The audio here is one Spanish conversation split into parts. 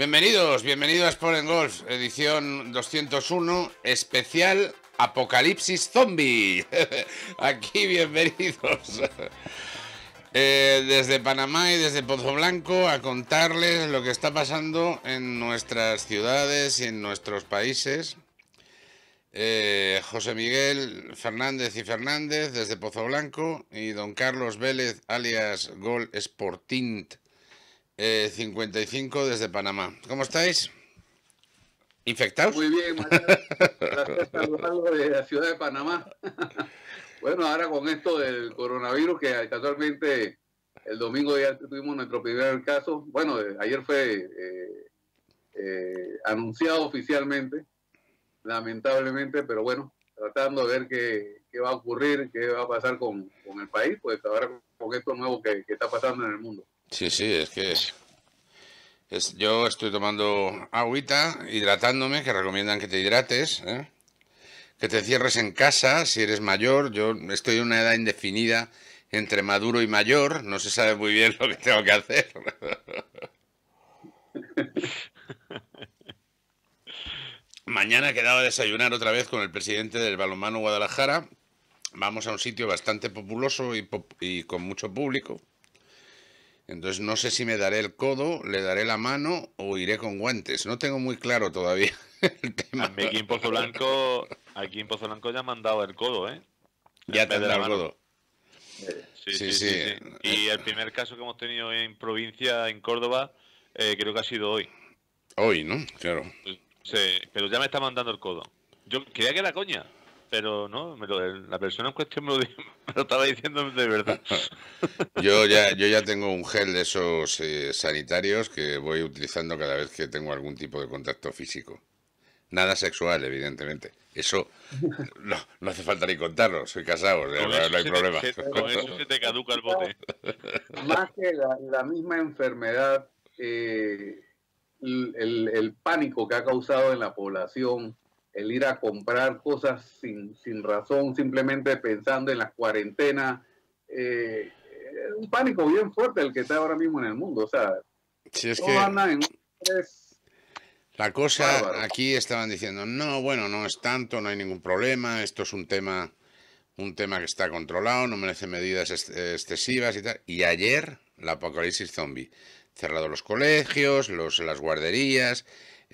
Bienvenidos, bienvenidos a Sport en Golf, edición 201, especial Apocalipsis Zombie. Aquí, bienvenidos. Desde Panamá y desde Pozo Blanco a contarles lo que está pasando en nuestras ciudades y en nuestros países. José Miguel Fernández y Fernández desde Pozo Blanco y don Carlos Vélez alias Gol Sportint 55 desde Panamá. ¿Cómo estáis? ¿Infectados? Muy bien, María. Gracias saludarlo de la ciudad de Panamá. Bueno, ahora con esto del coronavirus, que casualmente el domingo ya tuvimos nuestro primer caso. Bueno, ayer fue anunciado oficialmente, lamentablemente, pero bueno, tratando de ver qué va a ocurrir, qué va a pasar con el país, pues ahora con esto nuevo que está pasando en el mundo. Sí, es que yo estoy tomando agüita, hidratándome, que recomiendan que te hidrates, que te cierres en casa si eres mayor. Yo estoy en una edad indefinida entre maduro y mayor, no se sabe muy bien lo que tengo que hacer. Mañana he quedado a desayunar otra vez con el presidente del Balonmano Guadalajara. Vamos a un sitio bastante populoso y con mucho público. Entonces no sé si me daré el codo, le daré la mano o iré con guantes. No tengo muy claro todavía el tema. Aquí en Pozo Blanco ya me han dado el codo, ¿eh? Ya te han dado el codo. Sí. Y el primer caso que hemos tenido en provincia, en Córdoba, creo que ha sido hoy. Hoy, ¿no? Claro. Sí, pero ya me está mandando el codo. Yo creía que era coña, pero no, la persona en cuestión me lo estaba diciendo de verdad. Yo ya tengo un gel de esos sanitarios que voy utilizando cada vez que tengo algún tipo de contacto físico. Nada sexual, evidentemente. Eso no hace falta ni contarlo. Soy casado, no hay problema. Con eso se te caduca el bote. Más que la misma enfermedad, el pánico que ha causado en la población, el ir a comprar cosas sin razón, simplemente pensando en las cuarentenas, un pánico bien fuerte el que está ahora mismo en el mundo. O sea, si es todo anda en un estrés. La cosa, bárbaro. aquí estaban diciendo, no, bueno, no es tanto, no hay ningún problema, esto es un tema que está controlado, no merece medidas excesivas y tal. Y ayer, la apocalipsis zombie. Cerrado los colegios, las guarderías,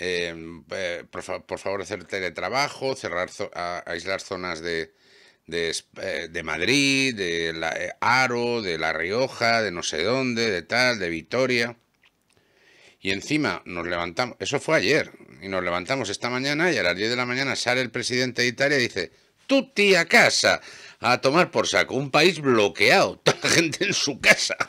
por favor hacer teletrabajo, aislar zonas de Madrid, de Haro, de La Rioja, de no sé dónde, de tal, de Vitoria. Y encima nos levantamos, eso fue ayer, y nos levantamos esta mañana y a las 10 de la mañana sale el presidente de Italia y dice, tutti a casa, a tomar por saco, un país bloqueado, toda la gente en su casa.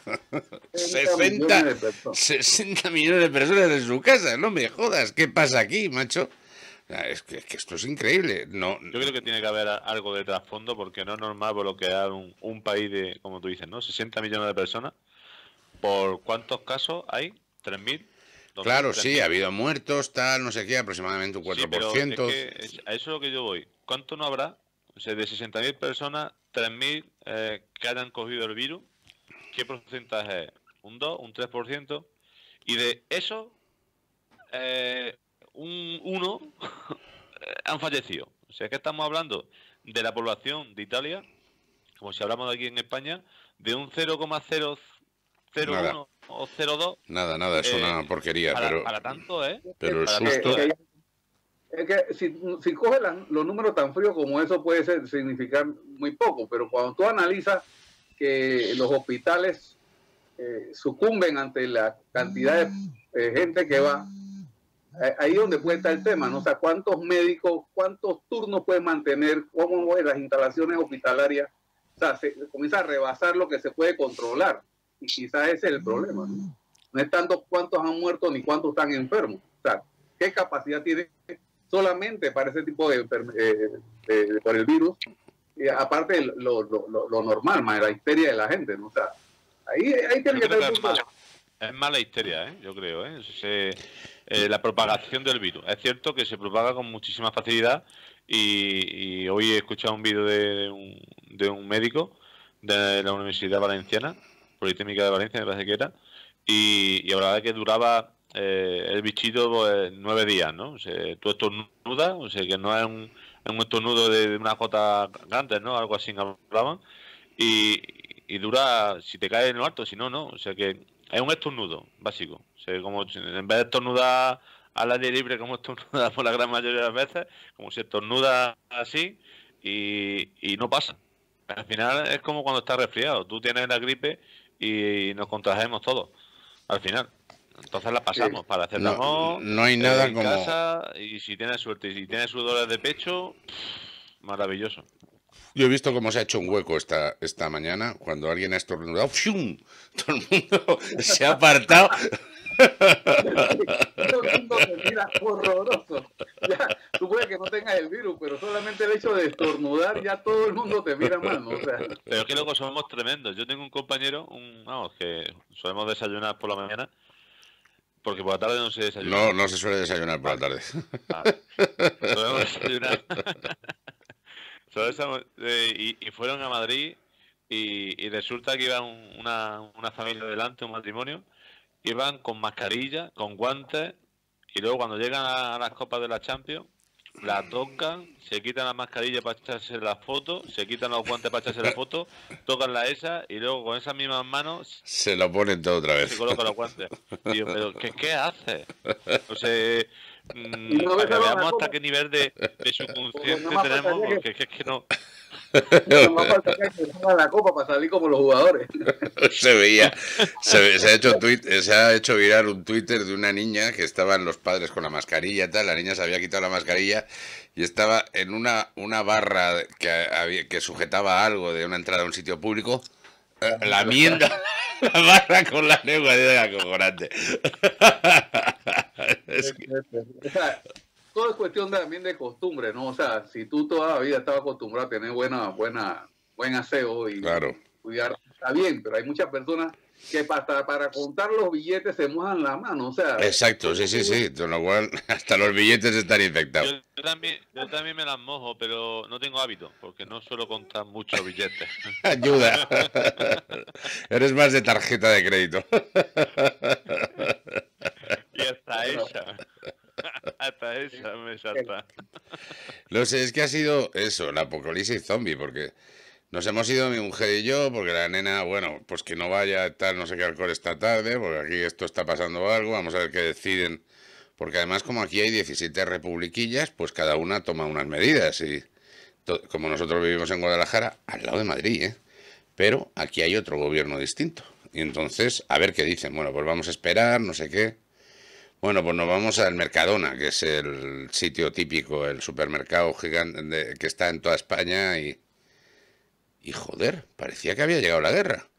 60 millones de personas en su casa, no me jodas, ¿qué pasa aquí, macho? Es que esto es increíble. No, yo creo que tiene que haber algo de trasfondo porque no es normal bloquear un país de, como tú dices, ¿no? 60 millones de personas. ¿Por cuántos casos hay? ¿3.000? Claro, sí, ha habido muertos, tal, no sé qué, aproximadamente un 4%. Sí, pero es que a eso es lo que yo voy. ¿Cuánto no habrá? O sea, de 60.000 personas, 3.000 que hayan cogido el virus. ¿Qué porcentaje es? ¿Un 2? ¿Un 3%? Y de eso, un 1 han fallecido. O sea, que estamos hablando de la población de Italia, como si hablamos de aquí en España, de un 0,001 o 0,2. Nada, es una porquería. Para tanto, pero el susto... Es que si coges los números tan fríos como eso puede significar muy poco, pero cuando tú analizas que los hospitales sucumben ante la cantidad de gente que va, ahí es donde puede estar el tema, ¿no? O sea, cuántos médicos, cuántos turnos pueden mantener, cómo las instalaciones hospitalarias, o sea, se comienza a rebasar lo que se puede controlar, y quizás ese es el problema, ¿no? No es tanto cuántos han muerto ni cuántos están enfermos, o sea, qué capacidad tiene solamente para ese tipo de por el virus, y aparte lo normal, más la histeria de la gente, ¿no? O sea, ahí tiene que estar es mala histeria, yo creo, la propagación del virus. Es cierto que se propaga con muchísima facilidad y hoy he escuchado un vídeo de un médico de la Universidad Valenciana, Politécnica de Valencia, me parece que era, y hablaba de que duraba el bichito pues, 9 días, ¿no? O sea, tú estornudas, o sea, que no es un estornudo de unas gotas grandes, ¿no? Algo así hablaban. Y dura, si te caes en lo alto, si no, no. O sea que es un estornudo básico. O sea, como en vez de estornudar al aire libre como estornuda por la gran mayoría de las veces, como si estornuda así y no pasa. Al final es como cuando estás resfriado. Tú tienes la gripe y nos contrajemos todos. Al final. Entonces la pasamos para hacer no hay nada en como casa y si tienes suerte y si tienes sudores de pecho, maravilloso. yo he visto cómo se ha hecho un hueco esta mañana cuando alguien ha estornudado. ¡Fium! Todo el mundo se ha apartado. Todo el mundo te mira horroroso. Ya, tú puedes que no tengas el virus, pero solamente el hecho de estornudar ya todo el mundo te mira mal, ¿no? O sea, Pero es que luego somos tremendos. Yo tengo un compañero, vamos, que solemos desayunar por la mañana, porque por la tarde no se desayuna. No se suele desayunar por la tarde. Solemos desayunar. Y fueron a Madrid y resulta que iba una familia delante, un matrimonio, iban con mascarilla, con guantes, y luego cuando llegan a las copas de la Champions, la tocan, se quitan la mascarilla para echarse la foto, se quitan los guantes para echarse la foto, tocan la esa y luego con esas mismas manos se lo ponen todo otra vez. Se colocan los guantes. Y yo, pero ¿qué haces? O sea, no para que ves veamos hasta cosa. qué nivel de subconsciente Nada más tenemos, faltaría porque es que no. no más falta que ponga la copa para salir como los jugadores. Se veía, se ha hecho viral un Twitter de una niña que estaban los padres con la mascarilla y tal, la niña se había quitado la mascarilla y estaba en una barra que sujetaba algo de una entrada a un sitio público, lamiendo la barra con la lengua de acojonante. O sea, todo es cuestión también de costumbre, ¿no? O sea, si tú toda la vida estabas acostumbrado a tener buen aseo y Claro. cuidar, está bien, pero hay muchas personas que para contar los billetes se mojan la mano, o sea. Exacto, sí, con lo cual hasta los billetes están infectados. Yo también me las mojo, pero no tengo hábito, porque no suelo contar muchos billetes. Ayuda. Eres más de tarjeta de crédito. Y hasta esa me salta. No sé, es que ha sido eso, la apocalipsis zombie, porque nos hemos ido mi mujer y yo, porque la nena, bueno, pues que no vaya tal, no sé qué alcohol esta tarde, porque aquí esto está pasando algo, vamos a ver qué deciden. Porque además como aquí hay 17 republiquillas, pues cada una toma unas medidas y como nosotros vivimos en Guadalajara, al lado de Madrid, ¿eh? Pero aquí hay otro gobierno distinto. Y entonces, a ver qué dicen. Bueno, pues vamos a esperar, no sé qué. Bueno, pues nos vamos al Mercadona, que es el sitio típico, el supermercado gigante que está en toda España y joder, parecía que había llegado la guerra.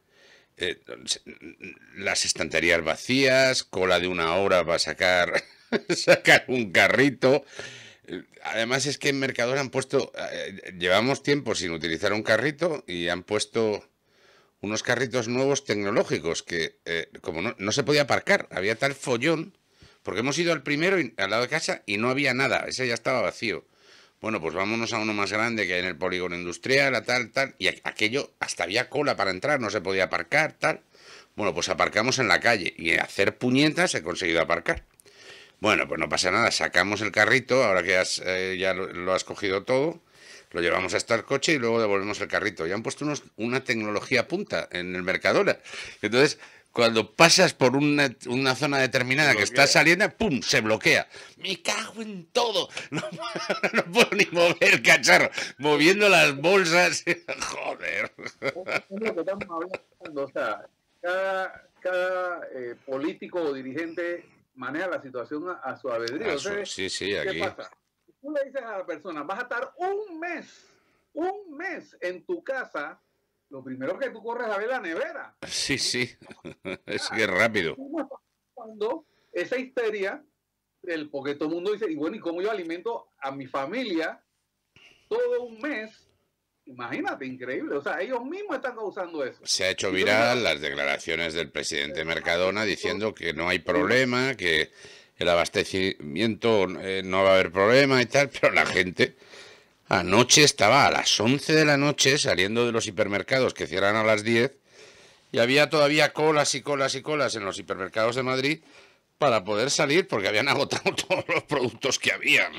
Las estanterías vacías, cola de 1 hora para sacar un carrito. Además es que en Mercadona han puesto, llevamos tiempo sin utilizar un carrito y han puesto unos carritos nuevos tecnológicos que como no se podía aparcar, había tal follón, porque hemos ido al primero al lado de casa y no había nada, ese ya estaba vacío. Bueno, pues vámonos a uno más grande que hay en el polígono industrial, a tal, y aquello hasta había cola para entrar, no se podía aparcar, tal. Bueno, pues aparcamos en la calle y hacer puñetas he conseguido aparcar. Bueno, pues no pasa nada, sacamos el carrito, ahora que ya lo has cogido todo, lo llevamos hasta el coche y luego devolvemos el carrito. Ya han puesto una tecnología punta en el Mercadona. Entonces, cuando pasas por una zona determinada que está saliendo, ¡pum!, se bloquea. ¡Me cago en todo! No puedo ni mover el cacharro. Moviendo las bolsas. ¡Joder! Es lo que estamos hablando. O sea, cada político o dirigente maneja la situación a su albedrío. Sí, ¿qué aquí. pasa? Tú le dices a la persona, vas a estar un mes en tu casa, lo primero que tú corres a ver la nevera. Sí, es que es rápido. Cuando esa histeria, porque todo el mundo dice, y bueno, ¿y cómo yo alimento a mi familia todo un mes? Imagínate, increíble. O sea, ellos mismos están causando eso. Se ha hecho viral las declaraciones del presidente Mercadona diciendo que no hay problema, que el abastecimiento no va a haber problema y tal, pero la gente anoche estaba a las 11 de la noche saliendo de los hipermercados que cierran a las 10 y había todavía colas y colas y colas en los hipermercados de Madrid para poder salir porque habían agotado todos los productos que había.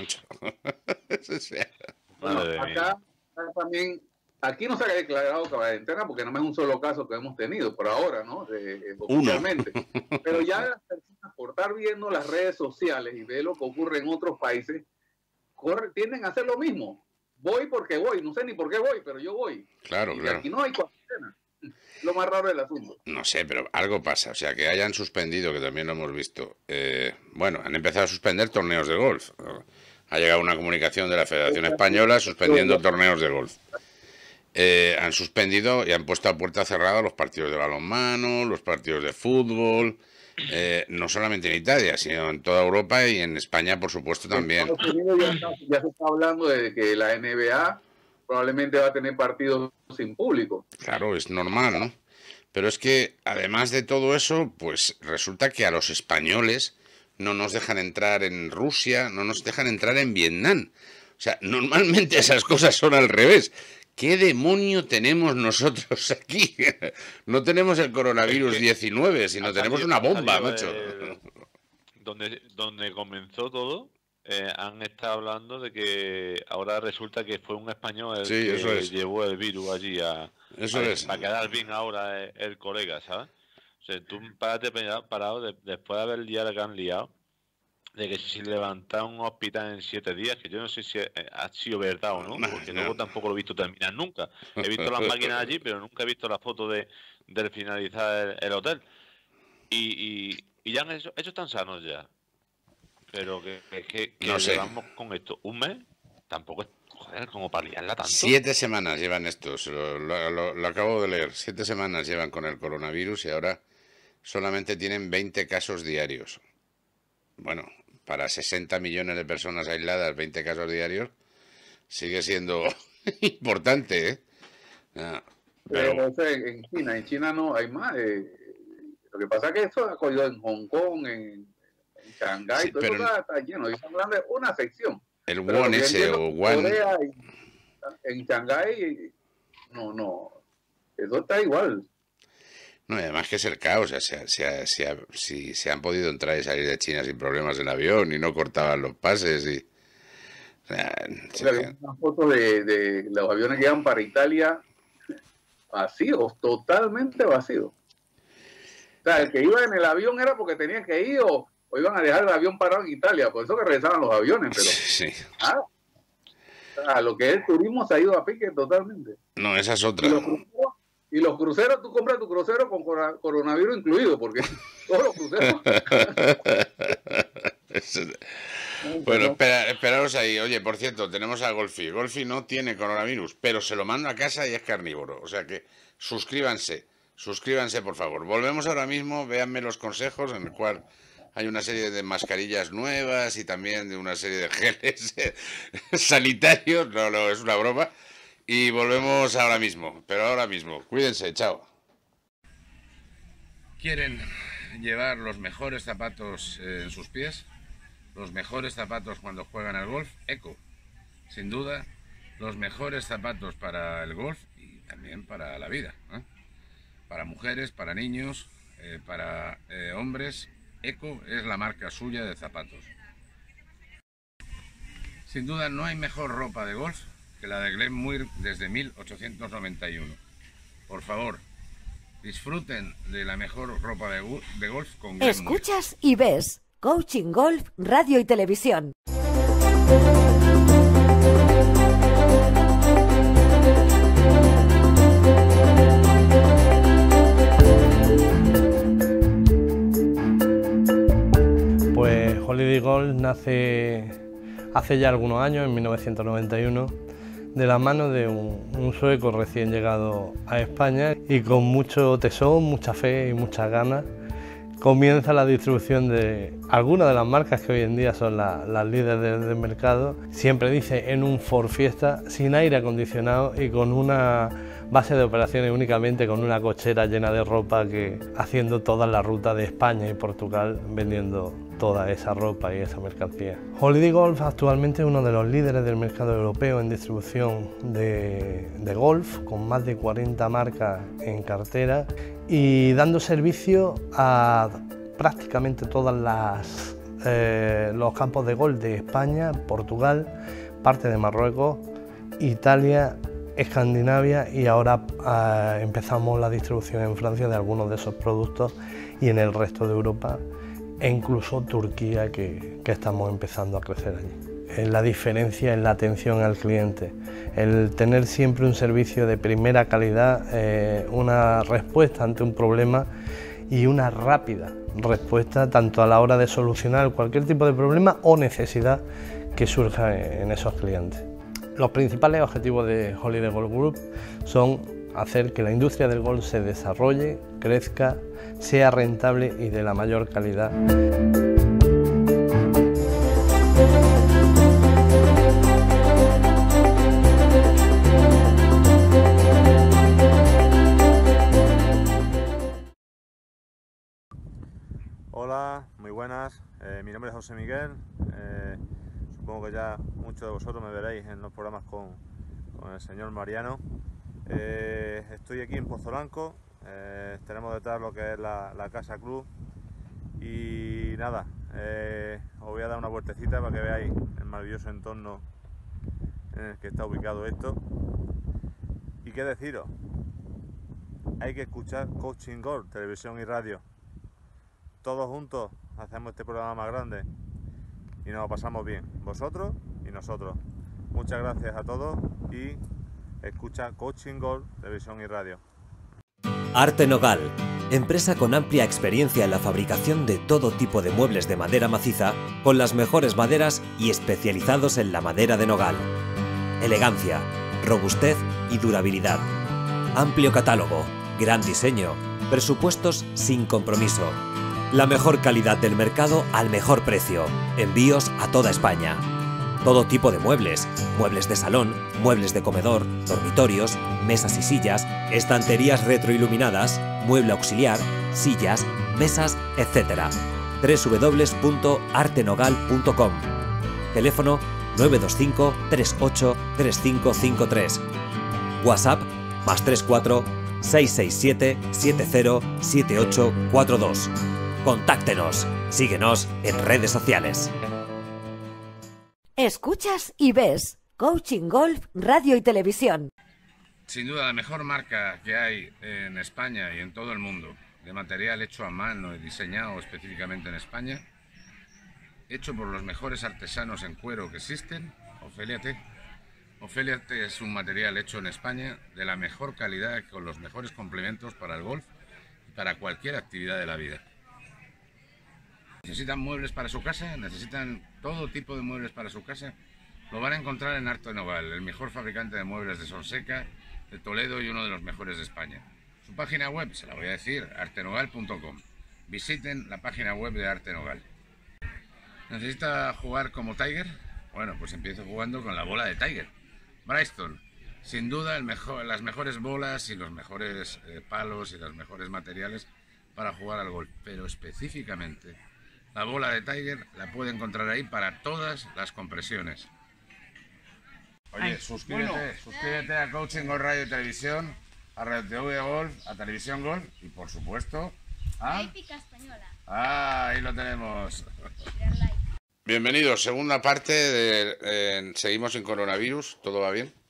Bueno, acá también, aquí no se ha declarado cuarentena porque no es un solo caso que hemos tenido por ahora, ¿no? Oficialmente. Pero ya las personas, por estar viendo las redes sociales y ver lo que ocurre en otros países, tienden a hacer lo mismo. Voy porque voy, no sé ni por qué voy, pero yo voy. Claro, claro. Aquí no hay cuarentena. Lo más raro del asunto. No sé, pero algo pasa. O sea, que hayan suspendido, que también lo hemos visto. Bueno, han empezado a suspender torneos de golf. Ha llegado una comunicación de la Federación Española suspendiendo torneos de golf. Han suspendido y han puesto a puerta cerrada los partidos de balonmano, los partidos de fútbol, no solamente en Italia, sino en toda Europa y en España, por supuesto, también. En Estados Unidos ya se está hablando de que la NBA probablemente va a tener partidos sin público. Claro, es normal, ¿no? Pero es que, además de todo eso, pues resulta que a los españoles no nos dejan entrar en Rusia, no nos dejan entrar en Vietnam. O sea, normalmente esas cosas son al revés. ¿Qué demonio tenemos nosotros aquí? No tenemos el coronavirus 19, sino tenemos una bomba, macho. Donde comenzó todo, han estado hablando de que ahora resulta que fue un español el que llevó el virus allí para quedar bien ahora el colega, ¿sabes? O sea, tú párate parado después de haber liado que han liado, de que si levantaron un hospital en 7 días, que yo no sé si ha sido verdad o no, porque luego tampoco lo he visto terminar nunca. He visto las máquinas allí, pero nunca he visto la foto del finalizar el hotel. Y ya ellos están sanos ya. Pero que no sé. Llevamos con esto un mes, tampoco es, joder, como para liarla tanto. 7 semanas llevan estos, lo acabo de leer. 7 semanas llevan con el coronavirus y ahora solamente tienen 20 casos diarios. Bueno, para 60 millones de personas aisladas, 20 casos diarios, sigue siendo importante, ¿eh? Pero en China no hay más. Lo que pasa es que esto ha cogido en Hong Kong, en Shanghái, sí, todo eso está lleno. Están hablando de una sección. El Wuhan ese o Wuhan. En Shanghái, no. Eso está igual. No, y además que es el caos. O sea, si se han podido entrar y salir de China sin problemas en avión y no cortaban los pases y... O sea, una foto de los aviones que iban para Italia vacíos, totalmente vacíos. O sea, el que iba en el avión era porque tenían que ir o iban a dejar el avión parado en Italia, por eso que regresaban los aviones, pero sí. O sea, lo que es el turismo se ha ido a pique totalmente. No, esa es otra. Y los cruceros, tú compras tu crucero con coronavirus incluido, porque todos los cruceros... Bueno, esperaros ahí. Oye, por cierto, tenemos a Golfi. Golfi no tiene coronavirus, pero se lo mando a casa y es carnívoro. O sea que suscríbanse, por favor. Volvemos ahora mismo, véanme los consejos en el cual hay una serie de mascarillas nuevas y también de una serie de geles sanitarios. No, es una broma. Y volvemos ahora mismo, pero ahora mismo. Cuídense, chao. ¿Quieren llevar los mejores zapatos en sus pies? Los mejores zapatos cuando juegan al golf, Eco. Sin duda, los mejores zapatos para el golf y también para la vida, ¿eh? Para mujeres, para niños, para hombres, Eco es la marca suya de zapatos. Sin duda no hay mejor ropa de golf que la de Glenn Muir desde 1891. Por favor, disfruten de la mejor ropa de golf con Glenn Muir. Escuchas y ves Coaching Golf, Radio y Televisión. Pues Holiday Golf nace hace ya algunos años, en 1991, de la mano de un sueco recién llegado a España y con mucho tesón, mucha fe y muchas ganas comienza la distribución de algunas de las marcas que hoy en día son las líderes del mercado. Siempre dice en un Ford Fiesta, sin aire acondicionado y con una base de operaciones únicamente con una cochera llena de ropa, haciendo toda la ruta de España y Portugal vendiendo toda esa ropa y esa mercancía. Holiday Golf actualmente es uno de los líderes del mercado europeo en distribución de golf, con más de 40 marcas en cartera y dando servicio a prácticamente todas los campos de golf de España, Portugal, parte de Marruecos, Italia, Escandinavia, y ahora empezamos la distribución en Francia de algunos de esos productos y en el resto de Europa e incluso Turquía, que estamos empezando a crecer allí. La diferencia en la atención al cliente, el tener siempre un servicio de primera calidad, una respuesta ante un problema y una rápida respuesta tanto a la hora de solucionar cualquier tipo de problema o necesidad que surja en esos clientes. Los principales objetivos de Holiday Golf Group son hacer que la industria del golf se desarrolle, crezca, sea rentable y de la mayor calidad. Hola, muy buenas, mi nombre es José Miguel, supongo que ya muchos de vosotros me veréis en los programas con el señor Mariano. Estoy aquí en Pozolanco, tenemos detrás lo que es la Casa Club y nada, os voy a dar una vueltecita para que veáis el maravilloso entorno en el que está ubicado esto. Y qué deciros, hay que escuchar Coaching Golf, televisión y radio. Todos juntos hacemos este programa más grande y nos lo pasamos bien, vosotros y nosotros. Muchas gracias a todos y escucha Coaching Golf, televisión y radio. Arte Nogal, empresa con amplia experiencia en la fabricación de todo tipo de muebles de madera maciza, con las mejores maderas y especializados en la madera de nogal. Elegancia, robustez y durabilidad. Amplio catálogo, gran diseño, presupuestos sin compromiso. La mejor calidad del mercado al mejor precio. Envíos a toda España. Todo tipo de muebles. Muebles de salón, muebles de comedor, dormitorios, mesas y sillas, estanterías retroiluminadas, mueble auxiliar, sillas, mesas, etc. www.artenogal.com. Teléfono 925 38 3553. WhatsApp +34 667 70 7842. Contáctenos, síguenos en redes sociales. Escuchas y ves Coaching Golf, Radio y Televisión. Sin duda la mejor marca que hay en España y en todo el mundo, de material hecho a mano y diseñado específicamente en España, hecho por los mejores artesanos en cuero que existen, Oféliate. Oféliate es un material hecho en España de la mejor calidad, con los mejores complementos para el golf y para cualquier actividad de la vida. ¿Necesitan muebles para su casa? ¿Necesitan todo tipo de muebles para su casa? Lo van a encontrar en Arte Nogal, el mejor fabricante de muebles de Sonseca, de Toledo y uno de los mejores de España. Su página web, se la voy a decir, artenogal.com. Visiten la página web de Arte Nogal. ¿Necesita jugar como Tiger? Bueno, pues empiece jugando con la bola de Tiger. Bristol, sin duda las mejores bolas y los mejores palos y los mejores materiales para jugar al golf, pero específicamente la bola de Tiger la puede encontrar ahí para todas las compresiones. Oye, suscríbete a Coaching Golf Radio y Televisión, a Radio TV Golf, a Televisión Golf y por supuesto a Épica Española. Ahí lo tenemos. Bienvenidos, segunda parte de seguimos sin coronavirus, todo va bien.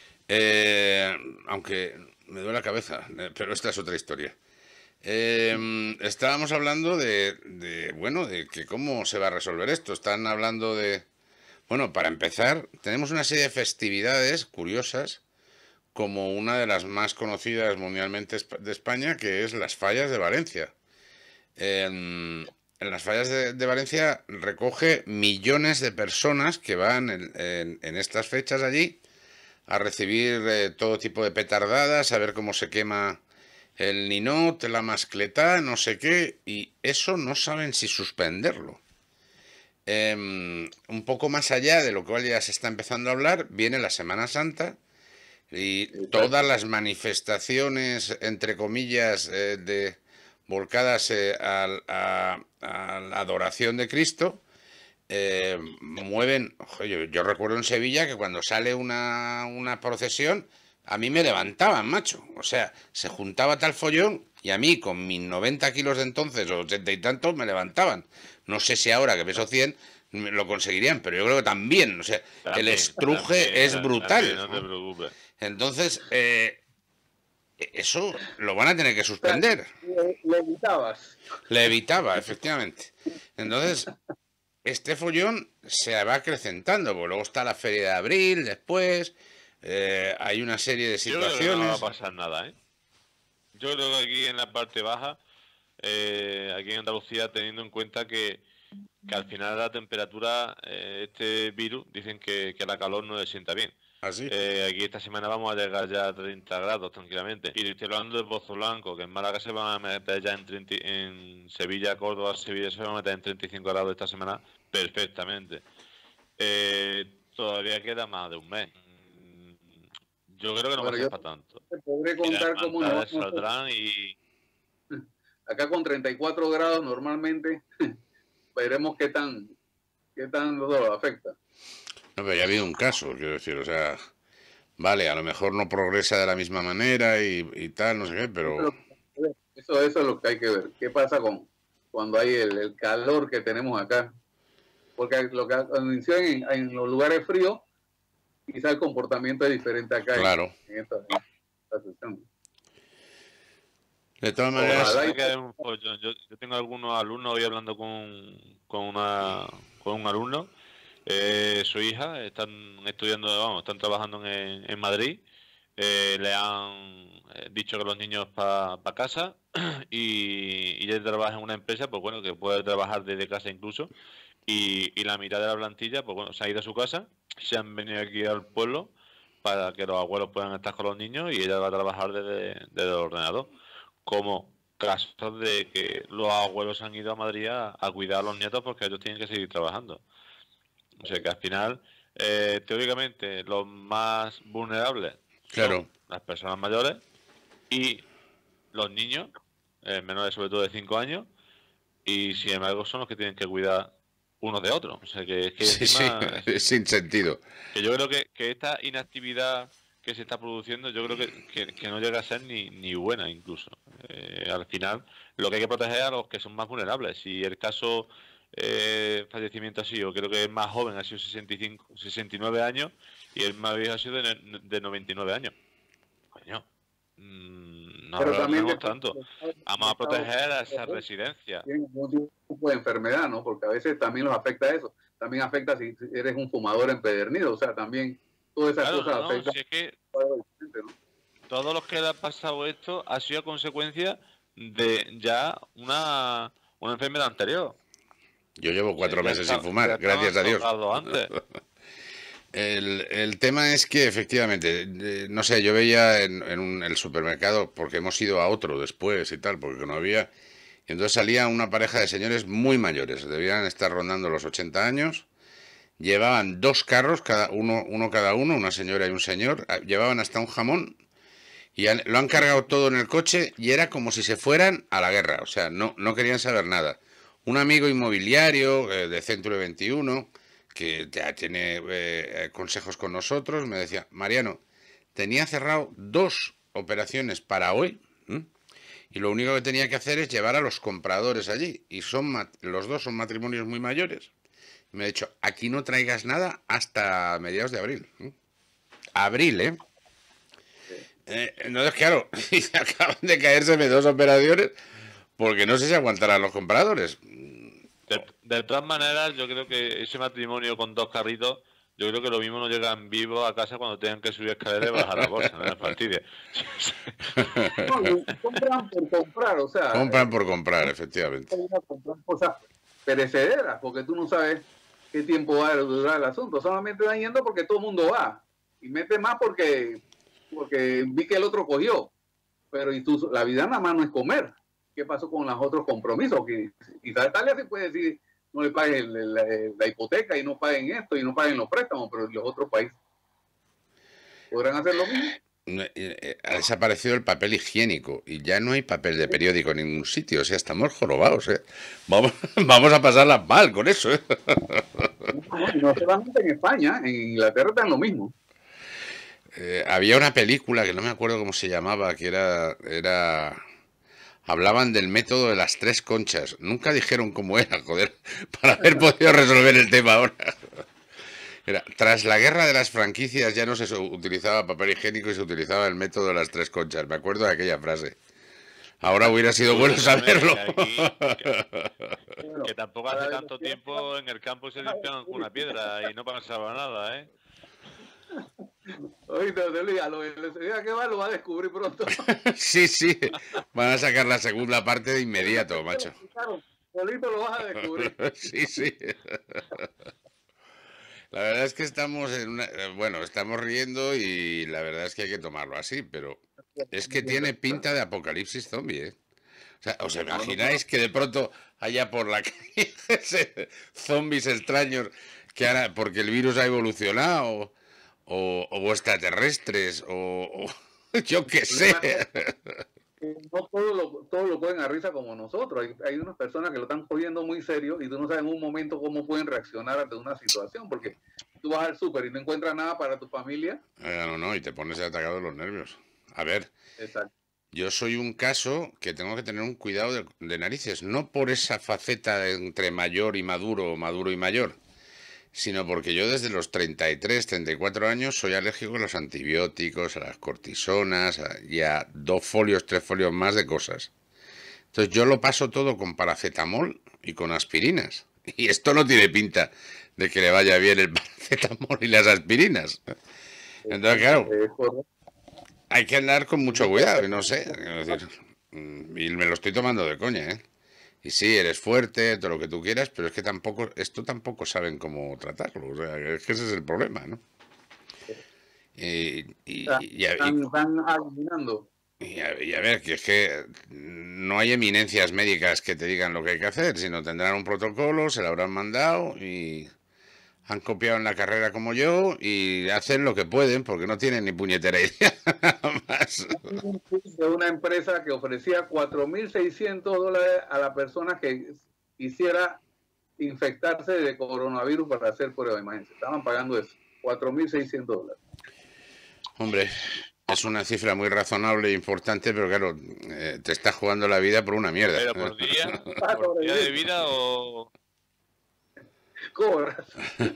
Aunque me duele la cabeza, pero esta es otra historia. Estábamos hablando de que cómo se va a resolver esto. Están hablando de... Bueno, para empezar, tenemos una serie de festividades curiosas, como una de las más conocidas mundialmente de España, que es las Fallas de Valencia. En las Fallas de Valencia recoge millones de personas que van en estas fechas allí a recibir todo tipo de petardadas, a ver cómo se quema el ninot, la mascletá, no sé qué, y eso no saben si suspenderlo. Un poco más allá de lo cual ya se está empezando a hablar, viene la Semana Santa y todas las manifestaciones, entre comillas, volcadas a la adoración de Cristo, mueven... Yo recuerdo en Sevilla que cuando sale una procesión, a mí me levantaban, macho. O sea, se juntaba tal follón Y a mí, con mis 90 kilos de entonces, o 80 y tantos, me levantaban. No sé si ahora que peso 100 lo conseguirían, pero yo creo que también. O sea, el estruje es brutal. No te preocupes. Entonces, eso lo van a tener que suspender. Le evitabas. Le evitaba, efectivamente. Entonces, este follón se va acrecentando, porque luego está la feria de abril, después hay una serie de Yo creo que situaciones. no va a pasar nada, ¿eh? Yo creo que aquí en la parte baja, aquí en Andalucía, teniendo en cuenta que al final la temperatura, este virus, dicen que la calor no le sienta bien. Así. Aquí esta semana vamos a llegar ya a 30 grados tranquilamente. Y estoy hablando de Pozo Blanco, que en Málaga se van a meter ya en Sevilla, Córdoba, Sevilla se van a meter en 35 grados esta semana perfectamente. Todavía queda más de un mes. Yo creo que no va a ser para tanto. Te podré contar cómo nos saldrán y... Acá con 34 grados normalmente, veremos qué tan lo afecta. No, pero ya ha habido un caso, quiero decir, o sea, vale, a lo mejor no progresa de la misma manera y tal, no sé qué, pero... Eso es lo que hay que ver. ¿Qué pasa cuando hay el calor que tenemos acá? Porque lo que inició en los lugares fríos, quizá el comportamiento es diferente acá. Claro. En esta sesión. De todas maneras... Yo tengo algunos alumnos, hoy hablando con un alumno, su hija, están estudiando, vamos, están trabajando en Madrid, le han dicho que los niños para casa y ella trabaja en una empresa, pues bueno, que puede trabajar desde casa incluso, y la mitad de la plantilla, pues bueno, se ha ido a su casa, se han venido aquí al pueblo para que los abuelos puedan estar con los niños y ella va a trabajar desde el ordenador, como casos de que los abuelos han ido a Madrid a cuidar a los nietos porque ellos tienen que seguir trabajando. O sea que al final, teóricamente, los más vulnerables son las personas mayores y los niños, menores sobre todo de 5 años, y sin embargo son los que tienen que cuidar unos de otros. O sea que es que encima, es sin sentido. Que yo creo que esta inactividad que se está produciendo, yo creo que no llega a ser ni buena incluso. Al final, lo que hay que proteger a los que son más vulnerables. Si el caso... fallecimiento ha sido, creo que el más joven ha sido 69 años y el más viejo ha sido de 99 años. Coño, no hablamos tanto. Vamos a proteger a esa residencia. Tienen algún tipo de enfermedad, ¿no? Porque a veces también los afecta eso. También afecta si eres un fumador empedernido. O sea, también todas esas cosas afectan. Si es que todos los que le ha pasado esto ha sido consecuencia de ya una enfermedad anterior. Yo llevo 4 meses sin fumar, gracias a Dios. El tema es que efectivamente, no sé, yo veía en el supermercado, porque hemos ido a otro después y tal, porque no había, y entonces salía una pareja de señores muy mayores, debían estar rondando los 80 años, llevaban 2 carros, uno cada uno, una señora y un señor, llevaban hasta un jamón, y lo han cargado todo en el coche, y era como si se fueran a la guerra, o sea, no querían saber nada. Un amigo inmobiliario de Centro 21, que ya tiene consejos con nosotros, me decía, Mariano, tenía cerrado 2 operaciones para hoy, y lo único que tenía que hacer es llevar a los compradores allí, y los 2 son matrimonios muy mayores. Y me ha dicho, aquí no traigas nada hasta mediados de abril. Abril, ¿eh? Entonces, claro, acaban de caérseme 2 operaciones, porque no sé si aguantarán los compradores. De todas maneras, yo creo que ese matrimonio con 2 carritos, yo creo que lo mismo no llegan vivos a casa cuando tengan que subir escaleras y bajar la bolsa, no les fastidie. No, compran por comprar, o sea... Compran por comprar, efectivamente. Compran cosas perecederas, porque tú no sabes qué tiempo va a durar el asunto. Solamente van yendo porque todo el mundo va. Y mete más porque vi que el otro cogió. Pero la vida nada más no es comer. ¿Qué pasó con los otros compromisos? Que quizás Italia se puede decir, no le paguen la hipoteca y no paguen esto y no paguen los préstamos, pero los otros países podrán hacer lo mismo. Ha desaparecido el papel higiénico y ya no hay papel de periódico en ningún sitio. O sea, estamos jorobados, ¿eh? Vamos a pasarla mal con eso, ¿eh? No solamente en España, en Inglaterra están lo mismo. Había una película que no me acuerdo cómo se llamaba, que era hablaban del método de las 3 conchas. Nunca dijeron cómo era, joder, para haber podido resolver el tema ahora. Era, tras la guerra de las franquicias ya no se utilizaba papel higiénico y se utilizaba el método de las 3 conchas. Me acuerdo de aquella frase. Ahora hubiera sido bueno saberlo. Que tampoco hace tanto tiempo en el campo se limpiaban con una piedra y no pasaba nada, ¿eh? Oíste, José Luis, a lo que va lo va a descubrir pronto. Sí, sí. Van a sacar la segunda parte de inmediato, macho. Claro, solito lo vas a descubrir. Sí, sí. La verdad es que estamos en una... Bueno, estamos riendo y la verdad es que hay que tomarlo así, pero es que tiene pinta de apocalipsis zombie, ¿eh? O sea, ¿os imagináis que de pronto haya por la calle zombies extraños que ahora, porque el virus ha evolucionado, o extraterrestres, o yo qué sé? No todos lo cogen a risa como nosotros. Hay unas personas que lo están cogiendo muy serio y tú no sabes en un momento cómo pueden reaccionar ante una situación, porque tú vas al súper y no encuentras nada para tu familia. No, y te pones atacado de los nervios. A ver, Exacto. yo soy un caso que tengo que tener un cuidado de narices, no por esa faceta entre mayor y maduro, o maduro y mayor, sino porque yo desde los 33, 34 años soy alérgico a los antibióticos, a las cortisonas y a 2 folios, 3 folios más de cosas. Entonces yo lo paso todo con paracetamol y con aspirinas. Y esto no tiene pinta de que le vaya bien el paracetamol y las aspirinas. Entonces, claro, hay que andar con mucho cuidado, y no sé, es decir, y me lo estoy tomando de coña, ¿eh? Y sí, eres fuerte, todo lo que tú quieras, pero es que esto tampoco saben cómo tratarlo. O sea, es que ese es el problema, ¿no? Están alucinando. Y a ver, que es que no hay eminencias médicas que te digan lo que hay que hacer, sino tendrán un protocolo, se lo habrán mandado y han copiado en la carrera como yo y hacen lo que pueden porque no tienen ni puñetera idea nada más. De una empresa que ofrecía $4.600 a la persona que quisiera infectarse de coronavirus para hacer prueba. Imagínense, estaban pagando eso, $4.600. Hombre, es una cifra muy razonable e importante, pero claro, te estás jugando la vida por una mierda. ¿Pero por día de vida o...? Cobras.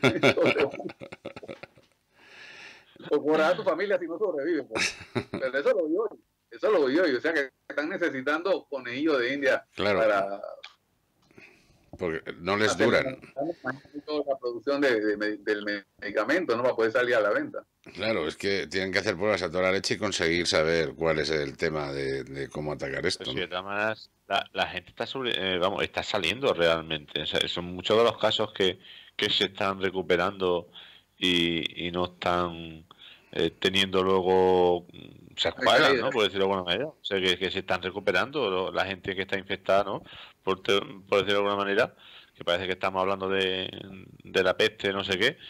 O cobras a tu familia si no sobrevive. Pues. Pero eso lo vio. Eso lo vio. O sea que están necesitando conejillos de India, claro, para... Porque no les duran. La producción del medicamento, ¿no? Para poder salir a la venta. Claro, es que tienen que hacer pruebas a toda la leche y conseguir saber cuál es el tema de cómo atacar esto. Pues ¿no? sí, de todas maneras, la gente está está saliendo realmente. O sea, son muchos de los casos que se están recuperando y no están teniendo luego secuelas, ¿no? Por decirlo de alguna manera. O sea, que se están recuperando la gente que está infectada, ¿no? Por decirlo de alguna manera, que parece que estamos hablando de la peste, no sé qué.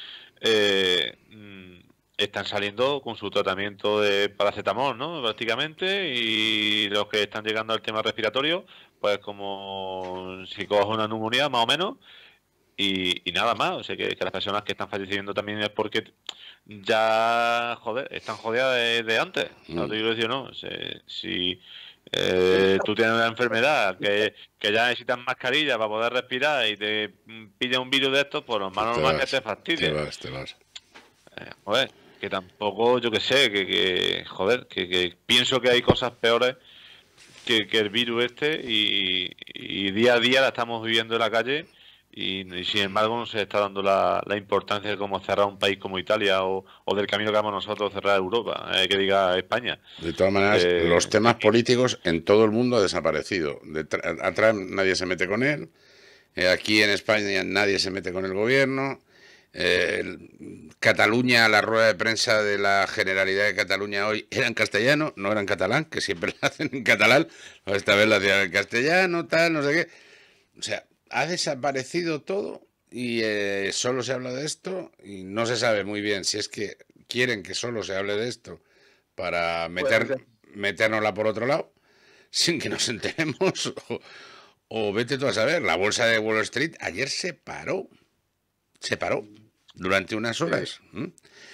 Están saliendo con su tratamiento de paracetamol, ¿no? Prácticamente, y los que están llegando al tema respiratorio, pues como si coges una neumonía, más o menos, y nada más. O sea, que las personas que están falleciendo también es porque ya, joder, están jodidas de antes. No te digo decir, no. O sea, si tú tienes una enfermedad que ya necesitas mascarilla para poder respirar y te pilla un virus de estos, pues lo más normal es que te fastidie. Te vas. Joder, que tampoco, yo que sé, que pienso que hay cosas peores que el virus este y día a día la estamos viviendo en la calle y sin embargo no se está dando la importancia de cómo cerrar un país como Italia o del camino que vamos nosotros cerrar Europa, que diga España. De todas maneras, los temas políticos en todo el mundo han desaparecido. A Trump nadie se mete con él, aquí en España nadie se mete con el gobierno. Cataluña, la rueda de prensa de la Generalidad de Cataluña hoy era en castellano, no era en catalán, que siempre la hacen en catalán, esta vez la hacían en castellano, tal, no sé qué. O sea, ha desaparecido todo y solo se habla de esto y no se sabe muy bien si es que quieren que solo se hable de esto para metérnosla por otro lado sin que nos enteremos o vete tú a saber. La bolsa de Wall Street ayer se paró durante unas horas.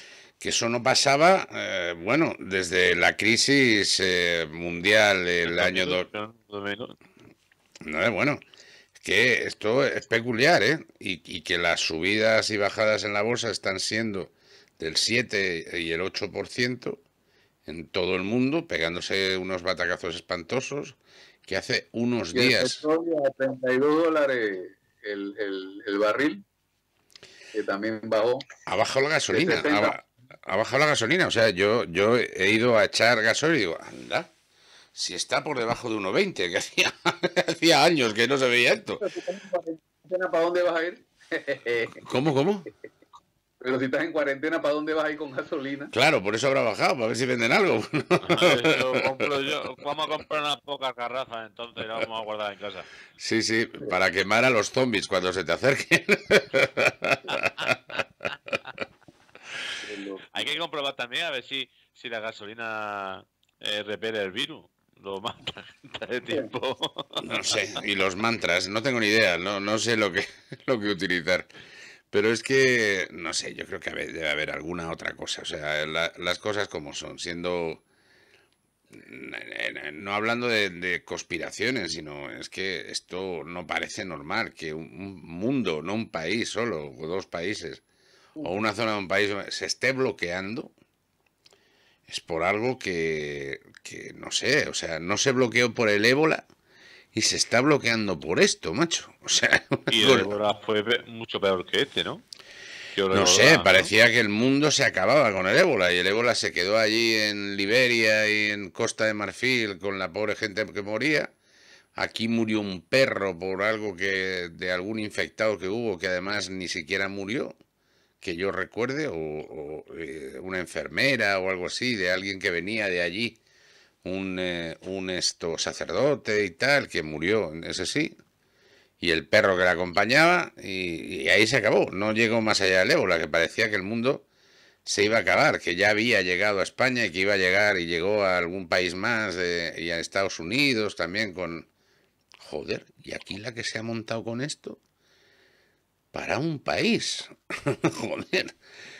que eso no pasaba, bueno, desde la crisis mundial del año 2000. No, bueno, que esto es peculiar, ¿eh? Y que las subidas y bajadas en la bolsa están siendo del 7 y el 8% en todo el mundo, pegándose unos batacazos espantosos, que hace unos días... El petróleo a $32 el barril, que también bajó. Ha bajado la gasolina, ha bajado la gasolina. O sea, yo he ido a echar gasoil y digo, anda, si está por debajo de 1,20, que hacía años que no se veía esto. ¿Para dónde vas a ir? ¿Cómo? Pero si estás en cuarentena, ¿para dónde vas a ir con gasolina? Claro, por eso habrá bajado, para ver si venden algo. Vamos a comprar unas pocas garrafas, entonces las vamos a guardar en casa. Sí, para quemar a los zombies cuando se te acerquen. Hay que comprobar también a ver si la gasolina repele el virus. Lo mata de tiempo. No sé, y los mantras, no tengo ni idea, no sé lo que utilizar. Pero es que, no sé, yo creo que debe haber alguna otra cosa. O sea, las cosas como son, siendo... No hablando de conspiraciones, sino es que esto no parece normal, que un mundo, no un país solo, o 2 países, o una zona de un país se esté bloqueando. Es por algo que no sé, o sea, no se bloqueó por el ébola y se está bloqueando por esto, macho. O sea, y el ébola fue mucho peor que este, ¿no? No sé, parecía que el mundo se acababa con el ébola y el ébola se quedó allí en Liberia y en Costa de Marfil con la pobre gente que moría. Aquí murió un perro por algo de algún infectado que hubo, que además ni siquiera murió, que yo recuerde, o una enfermera o algo así, de alguien que venía de allí, un sacerdote y tal, que murió, ese sí, y el perro que le acompañaba, y ahí se acabó. No llegó más allá del ébola, que parecía que el mundo se iba a acabar, que ya había llegado a España y que iba a llegar y llegó a algún país más, y a Estados Unidos también con... Joder, ¿y aquí la que se ha montado con esto? Para un país. Joder.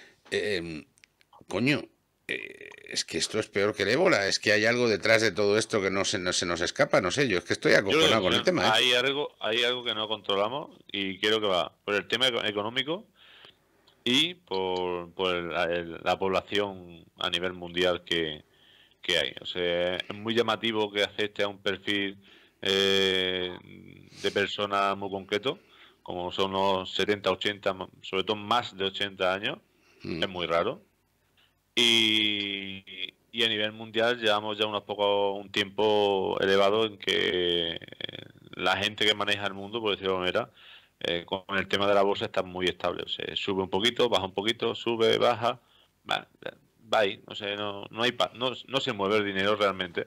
Coño, es que esto es peor que el ébola. Es que hay algo detrás de todo esto que no se nos escapa. No sé, yo es que estoy acojonado con el tema. Hay algo que no controlamos y creo que va por el tema económico y por la población a nivel mundial que hay. O sea, es muy llamativo que acepte a un perfil de personas muy concreto, como son los 70, 80, sobre todo más de 80 años, es muy raro. Y a nivel mundial llevamos ya un tiempo elevado en que la gente que maneja el mundo, por decirlo de alguna manera, con el tema de la bolsa está muy estable. O sea, sube un poquito, baja un poquito, sube, baja, va ahí. O sea, no se mueve el dinero realmente.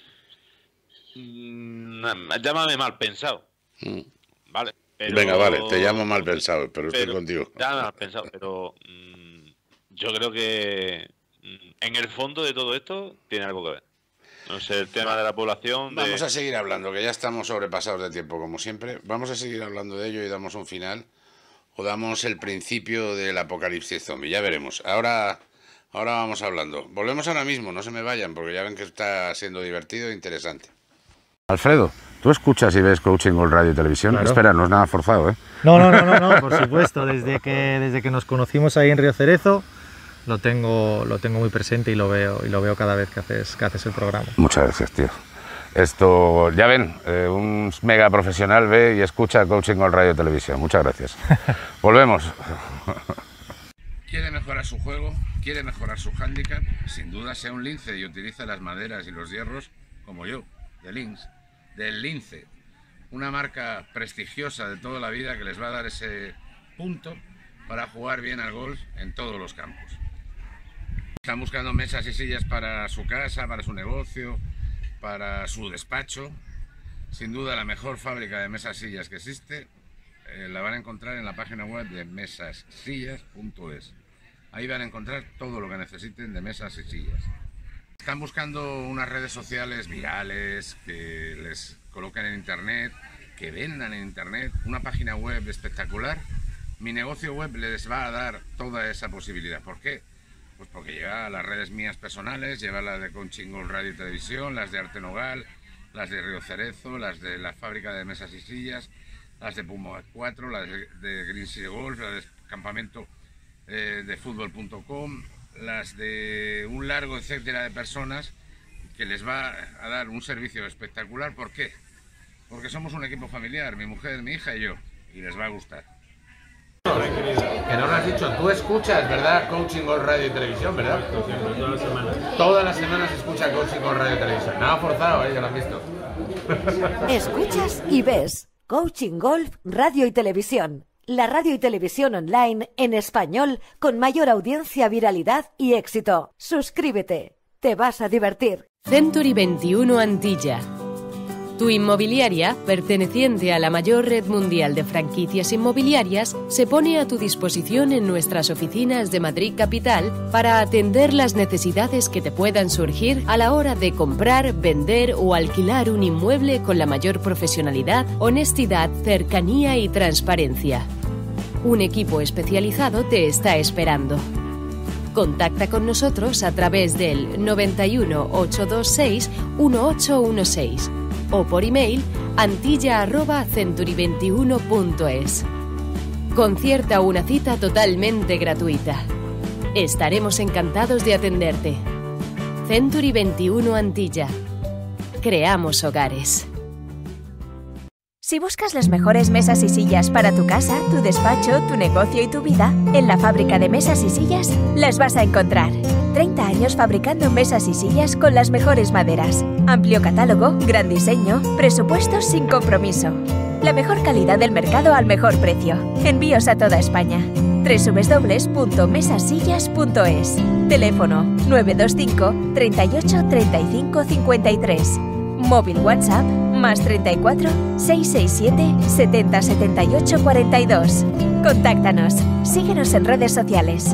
Llámame mal pensado. Vale. Pero... Venga, vale, te llamo mal pensado, pero estoy contigo. Llámame mal pensado, pero yo creo que en el fondo de todo esto tiene algo que ver. No sé, el tema de la población... Vamos a seguir hablando, que ya estamos sobrepasados de tiempo, como siempre. Vamos a seguir hablando de ello y damos un final o damos el principio del apocalipsis zombie. Ya veremos. Ahora vamos hablando. Volvemos ahora mismo, no se me vayan, porque ya ven que está siendo divertido e interesante. Alfredo, ¿tú escuchas y ves Coaching Gold Radio y Televisión? Claro. Espera, no es nada forzado, ¿eh? No, por supuesto. Desde que nos conocimos ahí en Río Cerezo, lo tengo muy presente y lo veo cada vez que haces el programa. Muchas gracias, tío. Esto, ya ven, un mega profesional ve y escucha Coaching Gold Radio y Televisión. Muchas gracias. Volvemos. ¿Quiere mejorar su juego? ¿Quiere mejorar su handicap? Sin duda sea un lince y utiliza las maderas y los hierros como yo, de Lince. Del Lince, una marca prestigiosa de toda la vida que les va a dar ese punto para jugar bien al golf en todos los campos. Están buscando mesas y sillas para su casa, para su negocio, para su despacho. Sin duda la mejor fábrica de mesas y sillas que existe la van a encontrar en la página web de mesassillas.es. Ahí van a encontrar todo lo que necesiten de mesas y sillas. Están buscando unas redes sociales virales que les coloquen en internet, que vendan en internet, una página web espectacular. Mi negocio web les va a dar toda esa posibilidad. ¿Por qué? Pues porque lleva las redes mías personales, lleva las de Coaching Golf Radio y Televisión, las de Arte Nogal, las de Río Cerezo, las de la fábrica de mesas y sillas, las de Puma 4, las de Green City Golf, las de campamento de fútbol.com, las de un largo etcétera de personas que les va a dar un servicio espectacular. ¿Por qué? Porque somos un equipo familiar, mi mujer, mi hija y yo, y les va a gustar. Que no lo has dicho, tú escuchas, ¿verdad? Coaching Golf Radio y Televisión, ¿verdad? Siempre, todas las semanas. Todas las semanas se escucha Coaching Golf Radio y Televisión. Nada forzado, ya lo has visto. Escuchas y ves Coaching Golf Radio y Televisión. La radio y televisión online en español con mayor audiencia, viralidad y éxito. Suscríbete, te vas a divertir. Century 21 Antilla. Tu inmobiliaria, perteneciente a la mayor red mundial de franquicias inmobiliarias, se pone a tu disposición en nuestras oficinas de Madrid Capital para atender las necesidades que te puedan surgir a la hora de comprar, vender o alquilar un inmueble con la mayor profesionalidad, honestidad, cercanía y transparencia. Un equipo especializado te está esperando. Contacta con nosotros a través del 91 826 1816 o por email antilla@century21.es. Concierta una cita totalmente gratuita. Estaremos encantados de atenderte. Century 21 Antilla. Creamos hogares. Si buscas las mejores mesas y sillas para tu casa, tu despacho, tu negocio y tu vida, en la fábrica de mesas y sillas las vas a encontrar. 30 años fabricando mesas y sillas con las mejores maderas. Amplio catálogo, gran diseño, presupuestos sin compromiso. La mejor calidad del mercado al mejor precio. Envíos a toda España. www.mesasillas.es. Teléfono 925 38 35 53. Móvil WhatsApp +34 667 70 78 42. Contáctanos. Síguenos en redes sociales.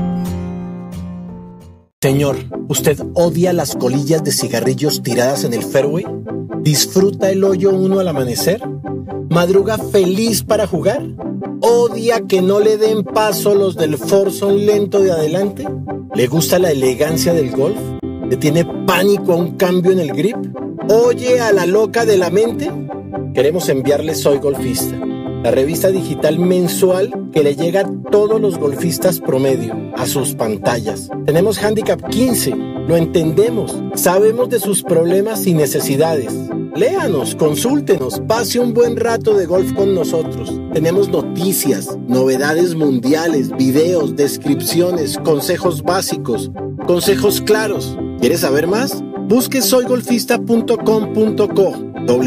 Señor, ¿usted odia las colillas de cigarrillos tiradas en el fairway? ¿Disfruta el hoyo 1 al amanecer? ¿Madruga feliz para jugar? ¿Odia que no le den paso los del foursome lento de adelante? ¿Le gusta la elegancia del golf? ¿Le tiene pánico a un cambio en el grip? ¿Oye a la loca de la mente? Queremos enviarle Soy Golfista, la revista digital mensual que le llega a todos los golfistas promedio, a sus pantallas. Tenemos Handicap 15, lo entendemos, sabemos de sus problemas y necesidades. Léanos, consúltenos, pase un buen rato de golf con nosotros. Tenemos noticias, novedades mundiales, videos, descripciones, consejos básicos, consejos claros. ¿Quieres saber más? Busque soygolfista.com.co,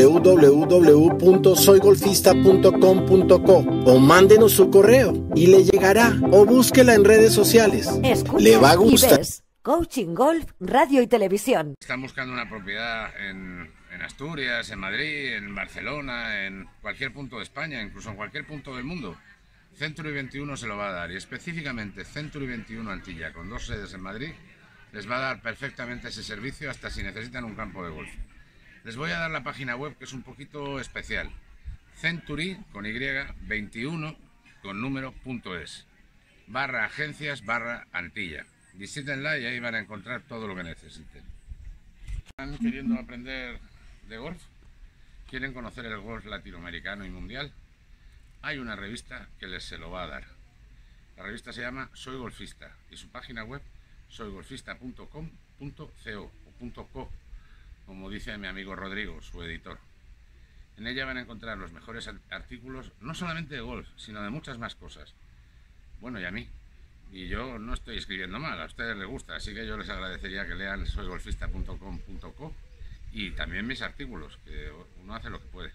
www.soygolfista.com.co o mándenos su correo y le llegará, o búsquela en redes sociales. Escucha le va a gustar. Y ves Coaching Golf Radio y Televisión. Están buscando una propiedad en Asturias, en Madrid, en Barcelona, en cualquier punto de España, incluso en cualquier punto del mundo. Century 21 se lo va a dar, y específicamente Century 21 Antilla, con 2 sedes en Madrid, les va a dar perfectamente ese servicio hasta si necesitan un campo de golf. Les voy a dar la página web, que es un poquito especial. Century, con Y, 21, con número.es, /agencias/Antilla. Visítenla y ahí van a encontrar todo lo que necesiten. ¿Están queriendo aprender de golf? ¿Quieren conocer el golf latinoamericano y mundial? Hay una revista que les se lo va a dar. La revista se llama Soy Golfista y su página web soygolfista.com.co, como dice mi amigo Rodrigo, su editor. En ella van a encontrar los mejores artículos, no solamente de golf, sino de muchas más cosas. Bueno, y a mí. Y yo no estoy escribiendo mal, a ustedes les gusta, así que yo les agradecería que lean soygolfista.com.co y también mis artículos, que uno hace lo que puede.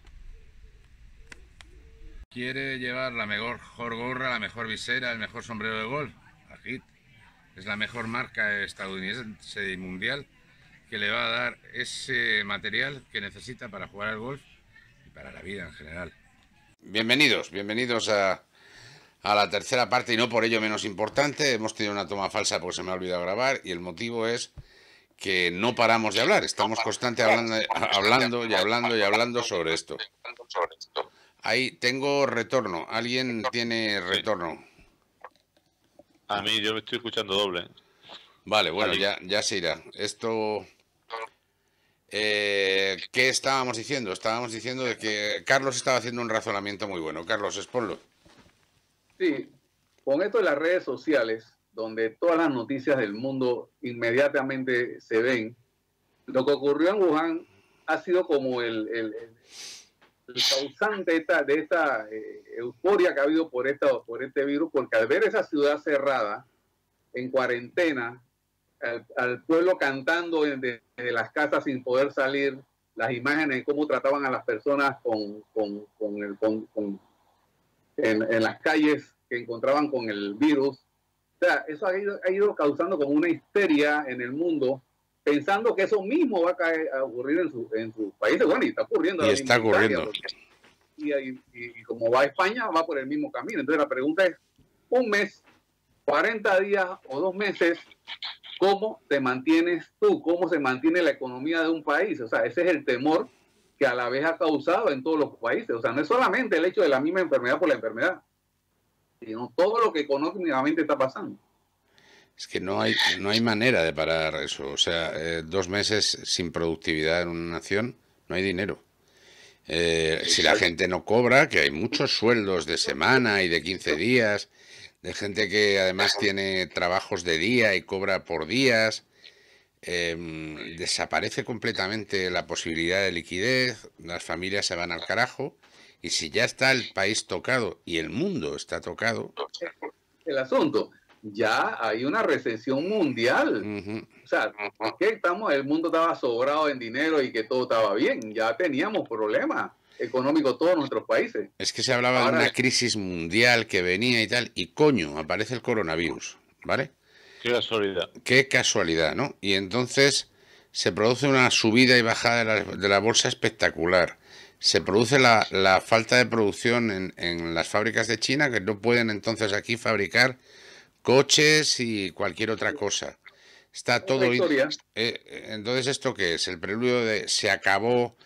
¿Quiere llevar la mejor gorra, la mejor visera, el mejor sombrero de golf? Aquí es la mejor marca estadounidense y mundial que le va a dar ese material que necesita para jugar al golf y para la vida en general. Bienvenidos a la tercera parte, y no por ello menos importante. Hemos tenido una toma falsa porque se me ha olvidado grabar, y el motivo es que no paramos de hablar. Estamos constantemente hablando sobre esto. Ahí tengo retorno. ¿Alguien tiene retorno? A mí, yo me estoy escuchando doble. Vale, bueno, ya se irá. Esto... ¿qué estábamos diciendo? Estábamos diciendo de que Carlos estaba haciendo un razonamiento muy bueno. Carlos, exponlo. Sí, con esto de las redes sociales, donde todas las noticias del mundo inmediatamente se ven, lo que ocurrió en Wuhan ha sido como el causante de esta euforia que ha habido por este virus, porque al ver esa ciudad cerrada, en cuarentena, al pueblo cantando desde las casas sin poder salir, las imágenes de cómo trataban a las personas en las calles que encontraban con el virus. O sea, eso ha ido causando como una histeria en el mundo, pensando que eso mismo va a ocurrir en sus países. Bueno, y está ocurriendo. Y está ocurriendo. Y como va a España, va por el mismo camino. Entonces la pregunta es, un mes, 40 días o 2 meses, ¿cómo te mantienes tú? ¿Cómo se mantiene la economía de un país? O sea, ese es el temor que a la vez ha causado en todos los países. O sea, no es solamente el hecho de la misma enfermedad por la enfermedad, sino todo lo que económicamente está pasando. Es que no hay manera de parar eso. O sea, 2 meses sin productividad en una nación, no hay dinero. Si la gente no cobra, que hay muchos sueldos de semana y de 15 días, de gente que además tiene trabajos de día y cobra por días, desaparece completamente la posibilidad de liquidez, las familias se van al carajo, y si ya está el país tocado y el mundo está tocado... El asunto, ya hay una recesión mundial. O sea, ¿qué el mundo estaba sobrado en dinero y que todo estaba bien? Ya teníamos problemas económicos todos nuestros países. Es que se hablaba de una crisis mundial que venía y tal, y coño, aparece el coronavirus, ¿vale? Qué casualidad. Qué casualidad, ¿no? Y entonces se produce una subida y bajada de la bolsa espectacular. Se produce la falta de producción en las fábricas de China, que no pueden entonces aquí fabricar coches y cualquier otra cosa. Está todo... entonces, ¿esto qué es? El preludio de se acabó...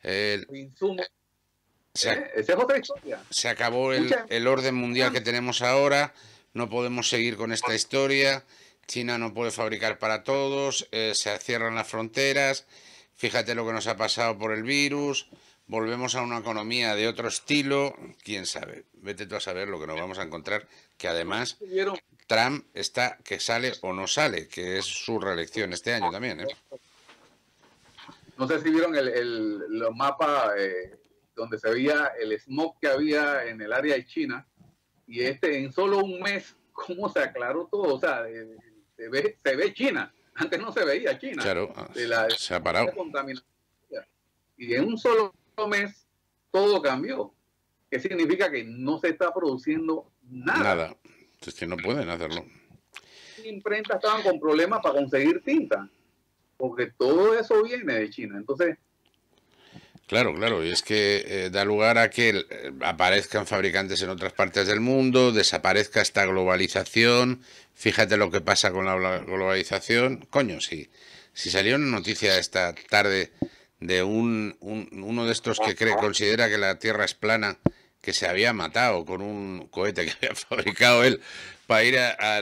Esa es otra historia. Se acabó el orden mundial que tenemos ahora, no podemos seguir con esta historia, China no puede fabricar para todos, se cierran las fronteras, fíjate lo que nos ha pasado por el virus, volvemos a una economía de otro estilo, quién sabe, vete tú a saber lo que nos vamos a encontrar, que además Trump está que sale o no sale, que es su reelección este año también, ¿eh? No sé si vieron los mapas donde se veía el smog que había en el área de China, y en solo un mes, cómo se aclaró todo. O sea, se ve China. Antes no se veía China. Claro, se ha parado. Y en un solo mes todo cambió. ¿Qué significa? Que no se está produciendo nada. Nada. Es que no pueden hacerlo. Las imprentas estaban con problemas para conseguir tinta, porque todo eso viene de China. Entonces... Claro, y es que da lugar a que aparezcan fabricantes en otras partes del mundo, desaparezca esta globalización. Fíjate lo que pasa con la globalización. Coño, si salió una noticia esta tarde de uno de estos que considera que la Tierra es plana, que se había matado con un cohete que había fabricado él para ir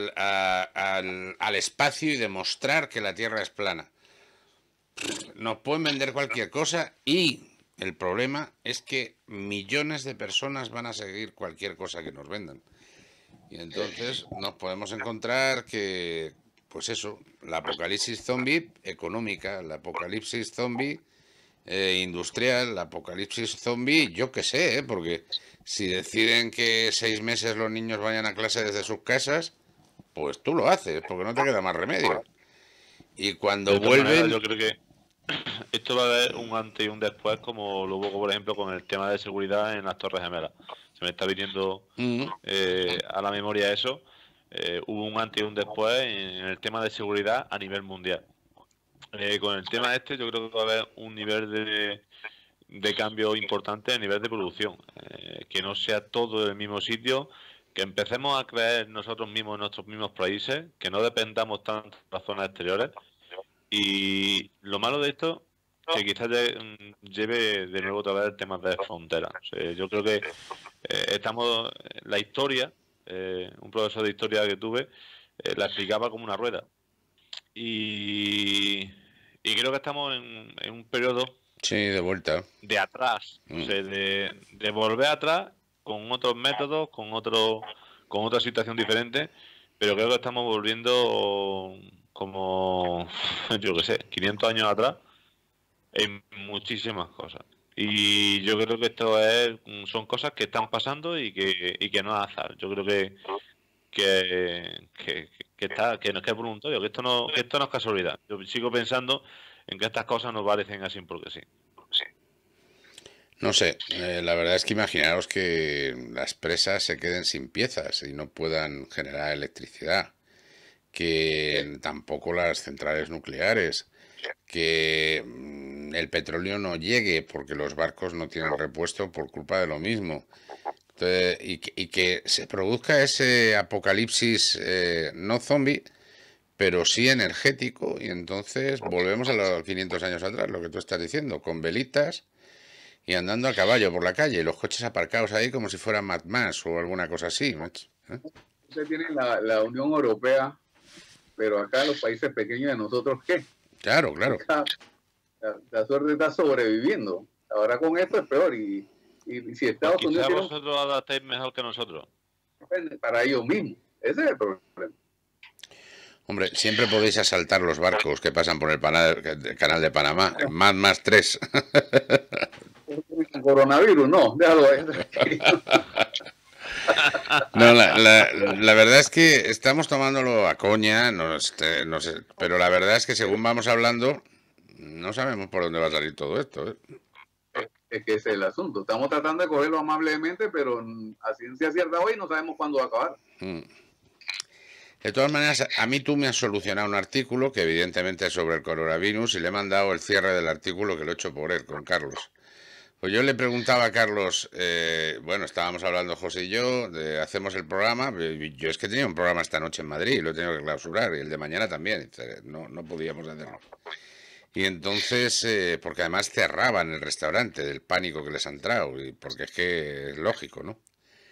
al espacio y demostrar que la Tierra es plana. Nos pueden vender cualquier cosa y el problema es que millones de personas van a seguir cualquier cosa que nos vendan. Y entonces nos podemos encontrar que, pues eso, la apocalipsis zombie económica, la apocalipsis zombie industrial, la apocalipsis zombie, yo qué sé, porque si deciden que 6 meses los niños vayan a clase desde sus casas, pues tú lo haces, porque no te queda más remedio. Y cuando vuelven... Yo creo que esto va a haber un antes y un después, como lo hubo, por ejemplo, con el tema de seguridad en las Torres Gemelas. Se me está viniendo a la memoria eso. Hubo un antes y un después en el tema de seguridad a nivel mundial. Con el tema este yo creo que va a haber un nivel de cambio importante a nivel de producción. Que no sea todo del mismo sitio, que empecemos a creer nosotros mismos en nuestros mismos países, que no dependamos tanto de las zonas exteriores. Y lo malo de esto, que quizás lleve de nuevo otra vez temas de fronteras. O sea, yo creo que la historia, un profesor de historia que tuve, la explicaba como una rueda. y creo que estamos en un periodo Sí, de vuelta. de atrás, o sea, de volver atrás con otros métodos, con otra situación diferente, pero creo que estamos volviendo como, yo qué sé, 500 años atrás en muchísimas cosas. Y yo creo que son cosas que están pasando y que no es azar. Yo creo que no es voluntario, que esto no es casualidad. Yo sigo pensando en que estas cosas no parecen así porque sí. No sé, la verdad es que imaginaros que las presas se queden sin piezas y no puedan generar electricidad, que tampoco las centrales nucleares, que el petróleo no llegue porque los barcos no tienen repuesto por culpa de lo mismo. Entonces, y que se produzca ese apocalipsis no zombie, pero sí energético, y entonces volvemos a los 500 años atrás, lo que tú estás diciendo, con velitas y andando a caballo por la calle, y los coches aparcados ahí como si fueran Mad Max o alguna cosa así, macho. Usted tiene la Unión Europea, pero acá los países pequeños de nosotros, ¿qué? Claro, claro. Acá, la suerte está sobreviviendo. Ahora con esto es peor. Y si Estados Pues Unidos... quizá vosotros adaptáis mejor que nosotros. Para ellos mismos. Ese es el problema. Hombre, siempre podéis asaltar los barcos que pasan por el canal de Panamá. Mad Max 3. Coronavirus, no, déjalo ahí. No, la verdad es que estamos tomándolo a coña, no sé, pero la verdad es que según vamos hablando, no sabemos por dónde va a salir todo esto, ¿eh? Es que ese es el asunto. Estamos tratando de cogerlo amablemente, pero a ciencia cierta hoy no sabemos cuándo va a acabar. De todas maneras, a mí tú me has solucionado un artículo que evidentemente es sobre el coronavirus y le he mandado el cierre del artículo que lo he hecho por él, con Carlos. Pues yo le preguntaba a Carlos, bueno, estábamos hablando José y yo, hacemos el programa, yo es que tenía un programa esta noche en Madrid, lo he tenido que clausurar, y el de mañana también, no podíamos hacerlo. Y entonces, porque además cerraban el restaurante del pánico que les ha entrado, porque es que es lógico, ¿no?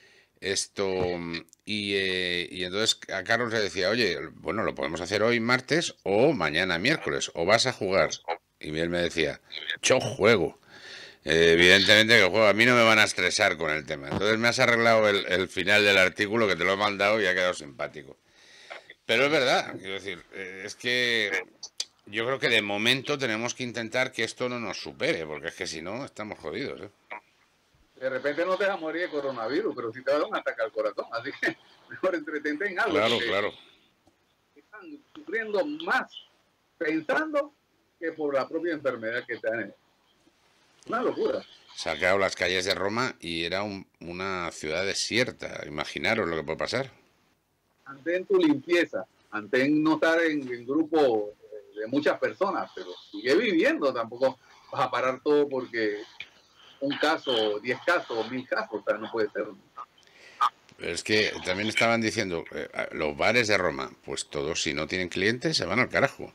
Y entonces a Carlos le decía, oye, bueno, lo podemos hacer hoy martes o mañana miércoles, o vas a jugar. Y él me decía, yo juego. Evidentemente que juego, a mí no me van a estresar con el tema. Entonces me has arreglado el final del artículo que te lo he mandado y ha quedado simpático. Pero es verdad, quiero decir, es que yo creo que de momento tenemos que intentar que esto no nos supere, porque es que si no, estamos jodidos, ¿eh? De repente no te vas a morir de coronavirus, pero si te va a dar un ataque al corazón, así que mejor entretente en algo. Claro, claro. Están sufriendo más pensando que por la propia enfermedad que tienen. Una locura. Saqueado las calles de Roma y era una ciudad desierta. Imaginaros lo que puede pasar. Mantén tu limpieza, mantén no estar en grupo de muchas personas, pero sigue viviendo, tampoco vas a parar todo porque un caso, 10 casos, 1000 casos, o sea, no puede ser. Pero es que también estaban diciendo, los bares de Roma, pues todos si no tienen clientes se van al carajo.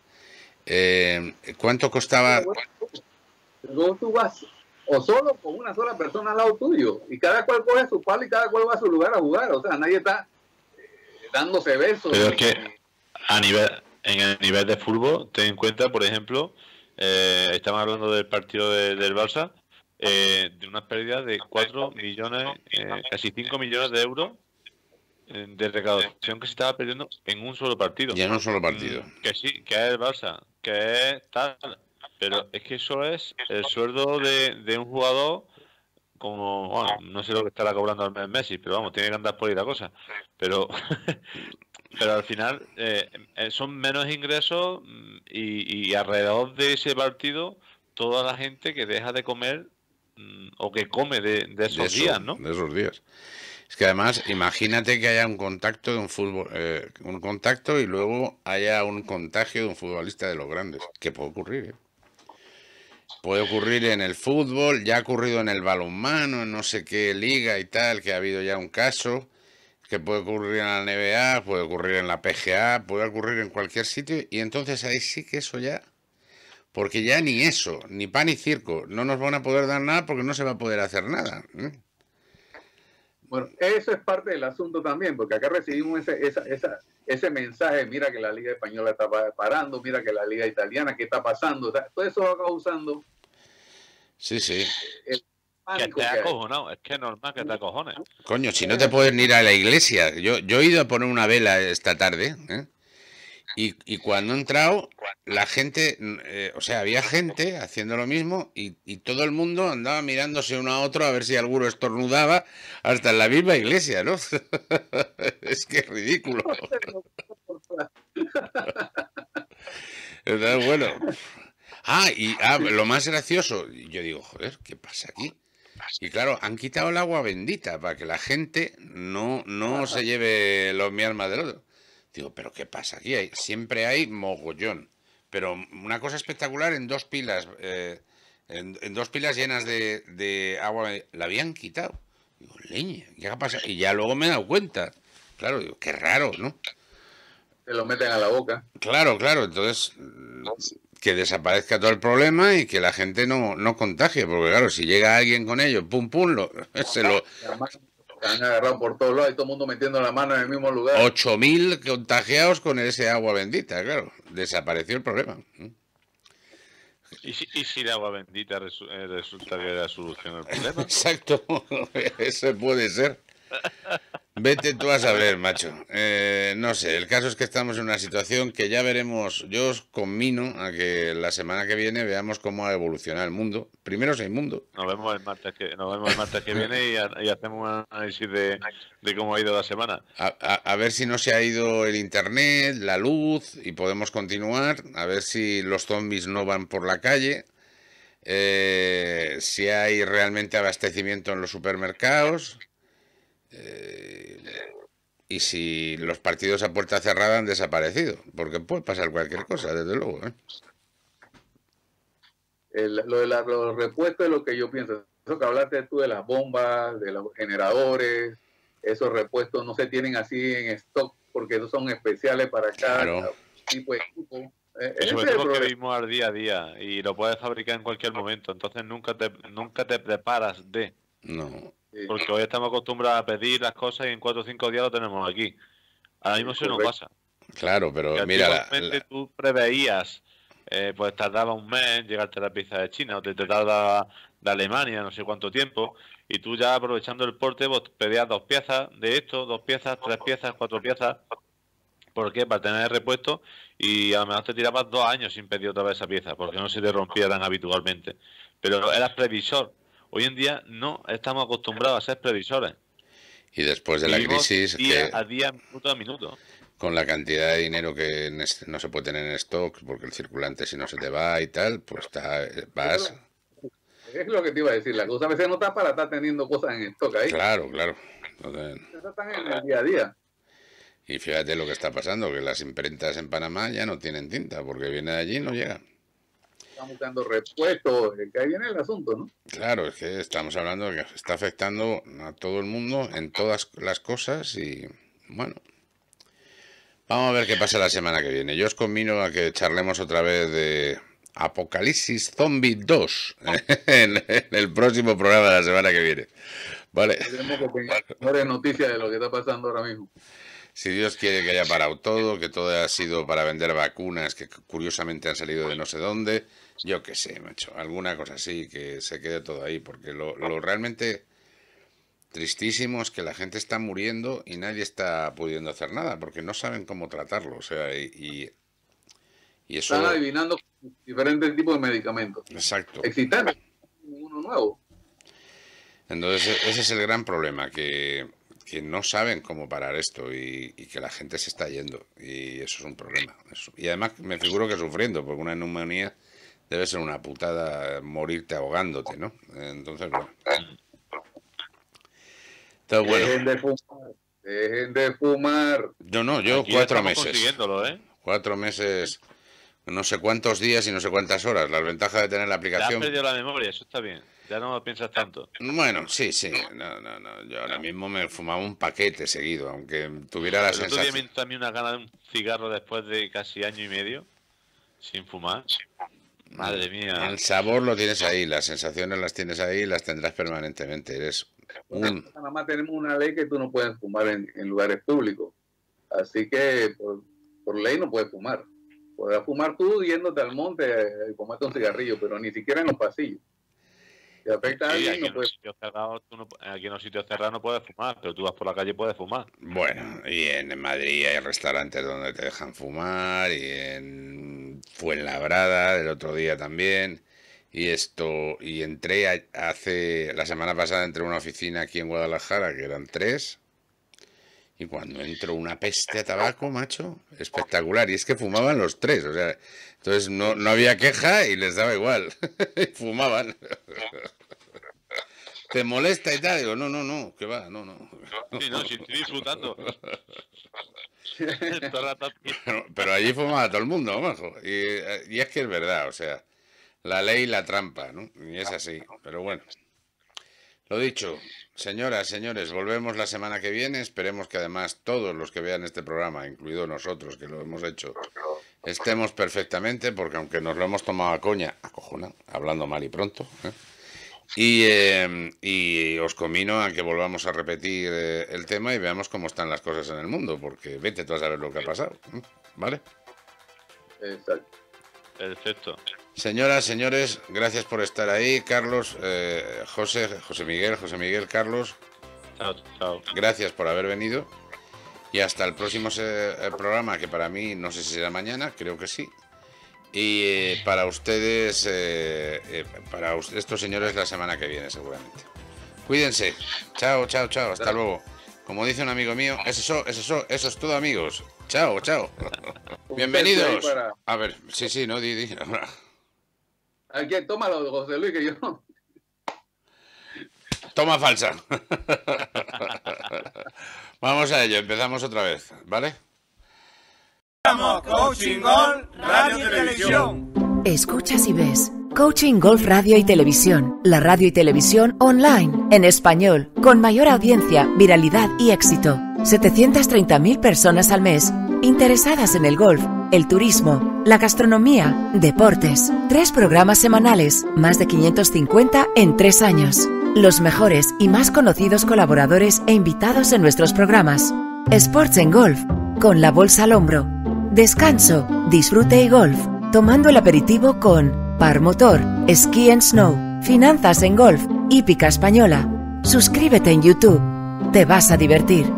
¿Cuánto costaba? Luego tú vas o solo con una sola persona al lado tuyo y cada cual coge su palo y cada cual va a su lugar a jugar, o sea, nadie está dándose besos. Pero es que en el nivel de fútbol, ten en cuenta, por ejemplo, estamos hablando del partido del Barça, de una pérdida de 4 millones, casi 5 millones de euros de recaudación que se estaba perdiendo en un solo partido. Y en un solo partido. Que sí, que es el Barça, que es tal, pero es que eso es el sueldo de un jugador como, bueno, no sé lo que estará cobrando al mes Messi, pero vamos, tiene que andar por ahí la cosa. Pero pero al final son menos ingresos y alrededor de ese partido toda la gente que deja de comer o que come de esos días, ¿no? De esos días. Es que además, imagínate que haya un contacto de un fútbol, un contacto y luego haya un contagio de un futbolista de los grandes, que puede ocurrir, ¿eh? Puede ocurrir en el fútbol, ya ha ocurrido en el balonmano, en no sé qué liga y tal, que ha habido ya un caso, que puede ocurrir en la NBA, puede ocurrir en la PGA, puede ocurrir en cualquier sitio, y entonces ahí sí que eso ya, porque ya ni eso, ni pan ni circo, no nos van a poder dar nada porque no se va a poder hacer nada, ¿eh? Bueno, eso es parte del asunto también, porque acá recibimos ese mensaje, mira que la Liga Española está parando, mira que la Liga Italiana, ¿qué está pasando? O sea, todo eso va causando... Sí, sí. Que te acojonado, es que es normal que te acojones. Coño, si no te puedes ni ir a la iglesia. Yo he ido a poner una vela esta tarde, ¿eh? Y cuando he entrado, la gente, o sea, había gente haciendo lo mismo y todo el mundo andaba mirándose uno a otro a ver si alguno estornudaba hasta en la misma iglesia, ¿no? Es que es ridículo. Entonces, bueno. Lo más gracioso, yo digo, joder, ¿qué pasa aquí? Y claro, han quitado el agua bendita para que la gente no se lleve los miasmas del otro. Digo, ¿pero qué pasa aquí? Siempre hay mogollón. Pero una cosa espectacular en 2 pilas, en 2 pilas llenas de agua, la habían quitado. Digo, leña, ¿qué ha pasado? Y ya luego me he dado cuenta. Claro, digo, qué raro, ¿no? Se lo meten a la boca. Claro, entonces que desaparezca todo el problema y que la gente no contagie, porque claro, si llega alguien con ello, pum, se lo... Se han agarrado por todos lados y todo el mundo metiendo la mano en el mismo lugar. 8.000 contagiados con ese agua bendita, claro. Desapareció el problema. ¿Y si el agua bendita resulta que era solución al problema? Exacto, eso puede ser. Vete tú a saber, macho. No sé, el caso es que estamos en una situación que ya veremos. Yo os conmino a que la semana que viene veamos cómo ha evolucionado el mundo. Primero es el mundo. Nos vemos el martes que viene y hacemos un análisis de cómo ha ido la semana. A ver si no se ha ido el internet, la luz y podemos continuar. A ver si los zombies no van por la calle. Si hay realmente abastecimiento en los supermercados. Y si los partidos a puerta cerrada han desaparecido, porque puede pasar cualquier cosa, desde luego, ¿eh? Lo de los repuestos es lo que yo pienso. Eso que hablaste tú de las bombas, de los generadores, esos repuestos no se tienen así en stock porque no son especiales para cada tipo de equipo. Sobre todo que vivimos al día a día y lo puedes fabricar en cualquier momento, entonces nunca te preparas de... No. Porque hoy estamos acostumbrados a pedir las cosas y en 4 o 5 días lo tenemos aquí. Ahora mismo eso no pasa. Claro, pero que mira... tú preveías, pues tardaba un mes llegarte la pieza de China o te tardaba de Alemania, no sé cuánto tiempo, y tú ya aprovechando el porte vos pedías 2 piezas de esto, 2 piezas, 3 piezas, 4 piezas. ¿Por qué? Para tener repuesto y a lo mejor te tirabas 2 años sin pedir otra vez esa pieza porque no se te rompía tan habitualmente. Pero eras previsor. Hoy en día no estamos acostumbrados a ser previsores. Y después de la crisis... Día a día, minuto a minuto. Con la cantidad de dinero que no se puede tener en stock, porque el circulante si no se te va y tal, pues vas... Es lo que te iba a decir, la cosa a veces no está para estar teniendo cosas en stock ahí. Claro. Entonces, están en el día a día. Y fíjate lo que está pasando, que las imprentas en Panamá ya no tienen tinta, porque viene de allí y no llega. Están buscando repuestos, que ahí viene el asunto, ¿no? Claro, es que estamos hablando de que está afectando a todo el mundo en todas las cosas y, bueno, vamos a ver qué pasa la semana que viene. Yo os convino a que charlemos otra vez de Apocalipsis Zombie 2 en el próximo programa de la semana que viene. Vale. Tenemos que tener mejores noticias de lo que está pasando ahora mismo. Si Dios quiere que haya parado todo, que todo ha sido para vender vacunas que curiosamente han salido de no sé dónde, yo qué sé, macho, alguna cosa así, que se quede todo ahí, porque lo realmente tristísimo es que la gente está muriendo y nadie está pudiendo hacer nada, porque no saben cómo tratarlo, o sea, y eso... Están adivinando diferentes tipos de medicamentos. Exacto. Existentes, uno nuevo. Entonces, ese es el gran problema, que no saben cómo parar esto y que la gente se está yendo y eso es un problema. Y además me figuro que sufriendo, porque una neumonía debe ser una putada morirte ahogándote, ¿no? Entonces, bueno. Entonces, bueno. Dejen de fumar. Yo aquí 4 meses. Consiguiéndolo, ¿eh? 4 meses, no sé cuántos días y no sé cuántas horas. La ventaja de tener la aplicación... Te has perdido la memoria, eso está bien. Ya no lo piensas tanto. Bueno, sí. No. Yo ahora mismo me fumaba un paquete seguido, aunque tuviera la sensación... El otro día me entró a mí una gana de un cigarro después de casi año y medio sin fumar. Madre mía. El sabor lo tienes ahí, las sensaciones las tienes ahí y las tendrás permanentemente. Nada más tenemos una ley que tú no puedes fumar en lugares públicos. Así que por ley no puedes fumar. Podrás fumar tú yéndote al monte y comerte un cigarrillo, pero ni siquiera en los pasillos. Si afecta a alguien, no puedes. Aquí en los sitios cerrados no puedes fumar, pero tú vas por la calle y puedes fumar. Bueno, y en Madrid hay restaurantes donde te dejan fumar, y en Fuenlabrada el otro día también. Y entré la semana pasada entré a una oficina aquí en Guadalajara, que eran 3, y cuando entró una peste a tabaco, macho, espectacular, y es que fumaban los 3, o sea, entonces no había queja y les daba igual, fumaban. ¿Te molesta y tal? Digo, no, que va, no. Sí, no, si estoy disfrutando. pero allí fumaba todo el mundo, majo, y es que es verdad, o sea, la ley y la trampa, ¿no? Y es así, pero bueno. Lo dicho, señoras, señores, volvemos la semana que viene. Esperemos que además todos los que vean este programa, incluido nosotros que lo hemos hecho, estemos perfectamente, porque aunque nos lo hemos tomado a coña, acojona, hablando mal y pronto, y os conmino a que volvamos a repetir el tema y veamos cómo están las cosas en el mundo, porque vete tú a saber lo que ha pasado, ¿vale? Exacto. Perfecto. Señoras, señores, gracias por estar ahí. Carlos, José Miguel, Carlos. Chao. Gracias por haber venido. Y hasta el próximo programa, que para mí no sé si será mañana, creo que sí. Y para ustedes, para estos señores, la semana que viene seguramente. Cuídense. Chao. Hasta luego. Como dice un amigo mío, eso es todo, amigos. Chao. Bienvenidos. A ver, sí, no, di. Aquí, tómalo, José Luis, que yo no. Toma falsa. Vamos a ello, empezamos otra vez, ¿vale? Coaching Golf Radio y Televisión. Escuchas y ves Coaching Golf Radio y Televisión, la radio y televisión online, en español, con mayor audiencia, viralidad y éxito. 730.000 personas al mes, interesadas en el golf, el turismo, la gastronomía, deportes. 3 programas semanales, más de 550 en 3 años. Los mejores y más conocidos colaboradores e invitados en nuestros programas. Sports en Golf, con la bolsa al hombro. Descanso, disfrute y golf, tomando el aperitivo con Par Motor, Ski and Snow, Finanzas en Golf, Hípica Española. Suscríbete en YouTube, te vas a divertir.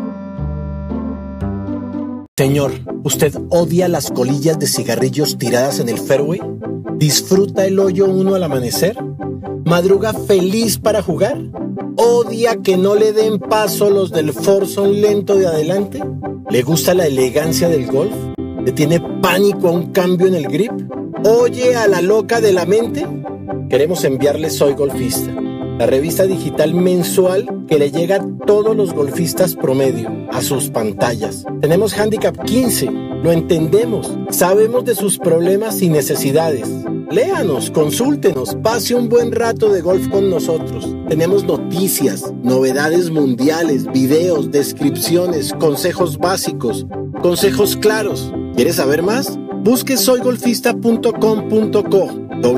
Señor, ¿usted odia las colillas de cigarrillos tiradas en el fairway? ¿Disfruta el hoyo 1 al amanecer? ¿Madruga feliz para jugar? ¿Odia que no le den paso los del foursome lento de adelante? ¿Le gusta la elegancia del golf? ¿Le tiene pánico a un cambio en el grip? ¿Oye a la loca de la mente? Queremos enviarle Soy Golfista, la revista digital mensual que le llega a todos los golfistas promedio, a sus pantallas. Tenemos Handicap 15, lo entendemos, sabemos de sus problemas y necesidades. Léanos, consúltenos, pase un buen rato de golf con nosotros. Tenemos noticias, novedades mundiales, videos, descripciones, consejos básicos, consejos claros. ¿Quieres saber más? Busque soygolfista.com.co,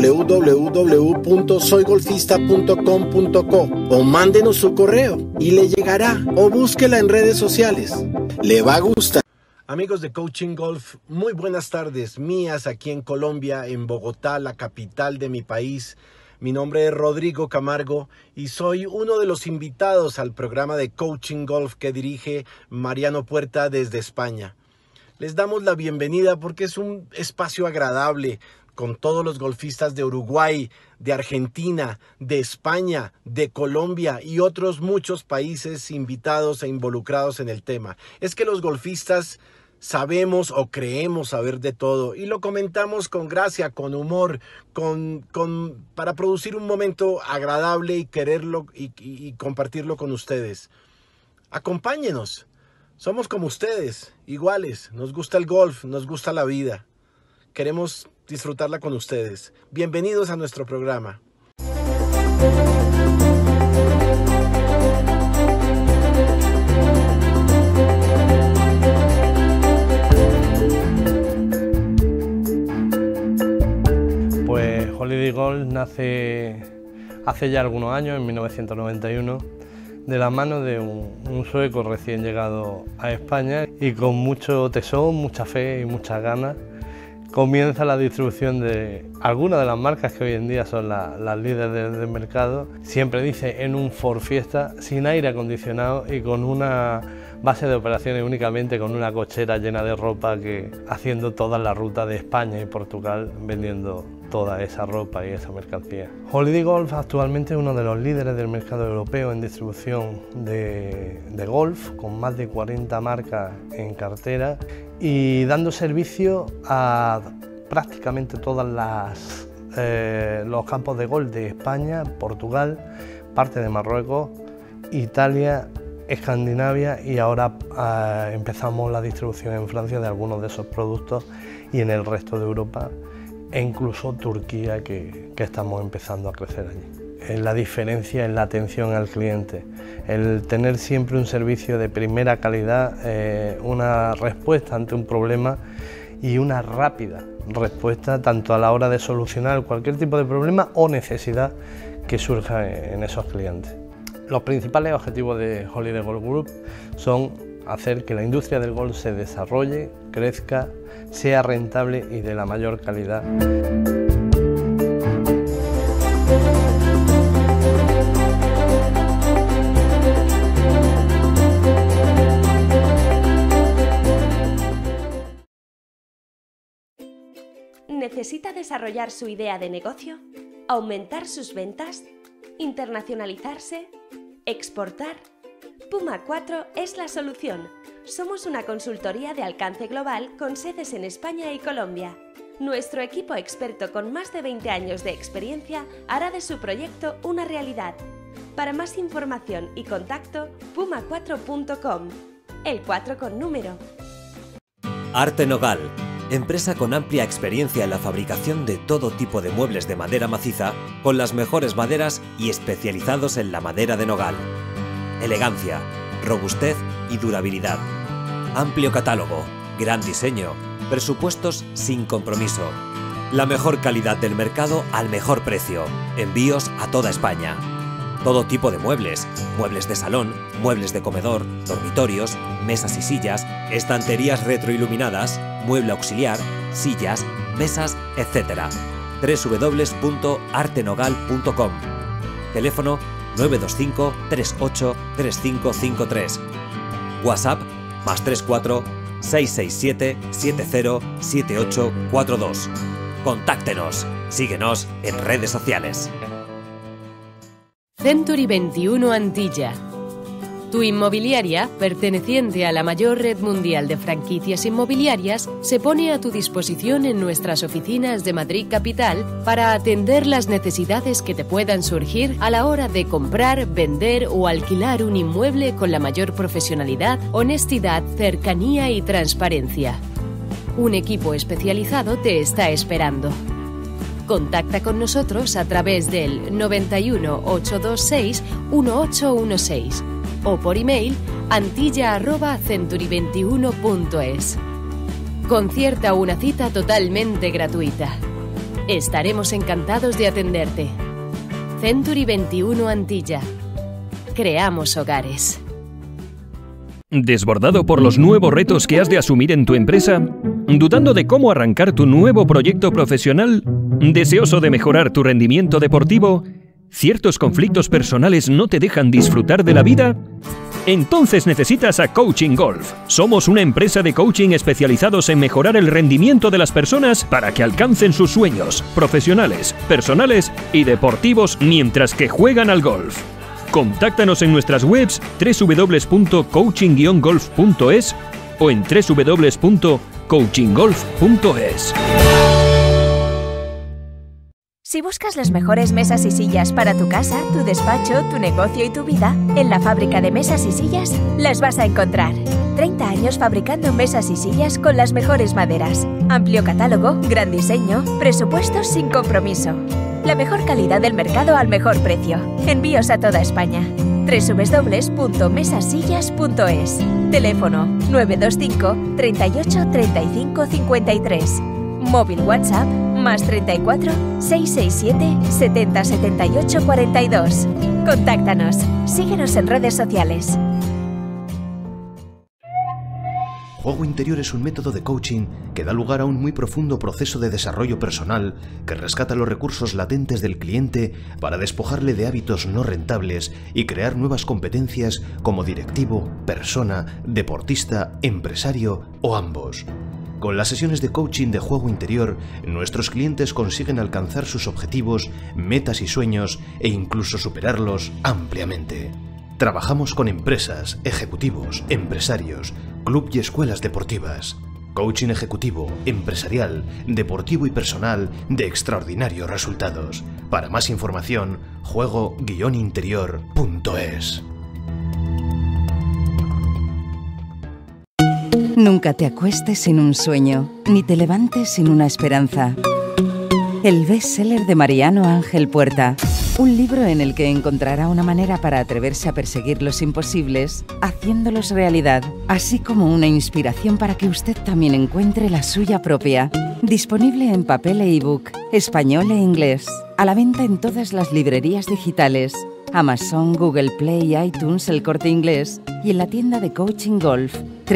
www.soygolfista.com.co o mándenos su correo y le llegará, o búsquela en redes sociales. Le va a gustar. Amigos de Coaching Golf, muy buenas tardes mías aquí en Colombia, en Bogotá, la capital de mi país. Mi nombre es Rodrigo Camargo y soy uno de los invitados al programa de Coaching Golf que dirige Mariano Puerta desde España. Les damos la bienvenida porque es un espacio agradable con todos los golfistas de Uruguay, de Argentina, de España, de Colombia y otros muchos países invitados e involucrados en el tema. Es que los golfistas sabemos o creemos saber de todo y lo comentamos con gracia, con humor, para producir un momento agradable y quererlo y compartirlo con ustedes. Acompáñenos. Somos como ustedes, iguales, nos gusta el golf, nos gusta la vida. Queremos disfrutarla con ustedes. Bienvenidos a nuestro programa. Pues Holiday Golf nace hace ya algunos años, en 1991, de la mano de un sueco recién llegado a España y con mucho tesón, mucha fe y muchas ganas comienza la distribución de algunas de las marcas que hoy en día son las líderes del mercado. Siempre dice en un Ford Fiesta, sin aire acondicionado y con una base de operaciones únicamente con una cochera llena de ropa, que haciendo toda la ruta de España y Portugal vendiendo toda esa ropa y esa mercancía. Holiday Golf actualmente es uno de los líderes del mercado europeo en distribución de golf, con más de 40 marcas en cartera y dando servicio a prácticamente todos los campos de golf de España, Portugal, parte de Marruecos, Italia, Escandinavia, y ahora empezamos la distribución en Francia de algunos de esos productos y en el resto de Europa e incluso Turquía, que estamos empezando a crecer allí. La diferencia en la atención al cliente, el tener siempre un servicio de primera calidad, una respuesta ante un problema y una rápida respuesta tanto a la hora de solucionar cualquier tipo de problema o necesidad que surja en esos clientes. Los principales objetivos de Holiday Golf Group son hacer que la industria del golf se desarrolle, crezca, sea rentable y de la mayor calidad. ¿Necesita desarrollar su idea de negocio? ¿Aumentar sus ventas? ¿Internacionalizarse? ¿Exportar? Puma 4 es la solución. Somos una consultoría de alcance global con sedes en España y Colombia. Nuestro equipo experto con más de 20 años de experiencia hará de su proyecto una realidad. Para más información y contacto, puma4.com. El 4 con número. Arte Nogal, empresa con amplia experiencia en la fabricación de todo tipo de muebles de madera maciza, con las mejores maderas y especializados en la madera de nogal. Elegancia, robustez y durabilidad. Amplio catálogo, gran diseño, presupuestos sin compromiso. La mejor calidad del mercado al mejor precio. Envíos a toda España. Todo tipo de muebles, muebles de salón, muebles de comedor, dormitorios, mesas y sillas, estanterías retroiluminadas, mueble auxiliar, sillas, mesas, etc. www.artenogal.com. Teléfono 925 38 3553. WhatsApp +34 667 70 7842. Contáctenos. Síguenos en redes sociales. Century 21 Antilla. Tu inmobiliaria, perteneciente a la mayor red mundial de franquicias inmobiliarias, se pone a tu disposición en nuestras oficinas de Madrid Capital para atender las necesidades que te puedan surgir a la hora de comprar, vender o alquilar un inmueble con la mayor profesionalidad, honestidad, cercanía y transparencia. Un equipo especializado te está esperando. Contacta con nosotros a través del 91 826 1816 o por email antilla@century21.es. Concierta una cita totalmente gratuita. Estaremos encantados de atenderte. Century 21 Antilla. Creamos hogares. ¿Desbordado por los nuevos retos que has de asumir en tu empresa? ¿Dudando de cómo arrancar tu nuevo proyecto profesional? ¿Deseoso de mejorar tu rendimiento deportivo? ¿Ciertos conflictos personales no te dejan disfrutar de la vida? Entonces necesitas a Coaching Golf. Somos una empresa de coaching especializados en mejorar el rendimiento de las personas para que alcancen sus sueños profesionales, personales y deportivos mientras que juegan al golf. Contáctanos en nuestras webs www.coaching-golf.es o en www.coachinggolf.es. Si buscas las mejores mesas y sillas para tu casa, tu despacho, tu negocio y tu vida, en la fábrica de mesas y sillas las vas a encontrar. 30 años fabricando mesas y sillas con las mejores maderas. Amplio catálogo, gran diseño, presupuestos sin compromiso. La mejor calidad del mercado al mejor precio. Envíos a toda España. www.mesasillas.es. Teléfono 925 38 35 53. Móvil WhatsApp Más 34 667 70 78 42. Contáctanos. Síguenos en redes sociales. Juego Interior es un método de coaching que da lugar a un muy profundo proceso de desarrollo personal que rescata los recursos latentes del cliente para despojarle de hábitos no rentables y crear nuevas competencias como directivo, persona, deportista, empresario o ambos. Con las sesiones de coaching de Juego Interior, nuestros clientes consiguen alcanzar sus objetivos, metas y sueños e incluso superarlos ampliamente. Trabajamos con empresas, ejecutivos, empresarios, club y escuelas deportivas. Coaching ejecutivo, empresarial, deportivo y personal de extraordinarios resultados. Para más información, juego-interior.es. Nunca te acuestes sin un sueño, ni te levantes sin una esperanza. El bestseller de Mariano Ángel Puerta. Un libro en el que encontrará una manera para atreverse a perseguir los imposibles, haciéndolos realidad, así como una inspiración para que usted también encuentre la suya propia. Disponible en papel e ebook, español e inglés. A la venta en todas las librerías digitales, Amazon, Google Play, iTunes, El Corte Inglés y en la tienda de Coaching Golf,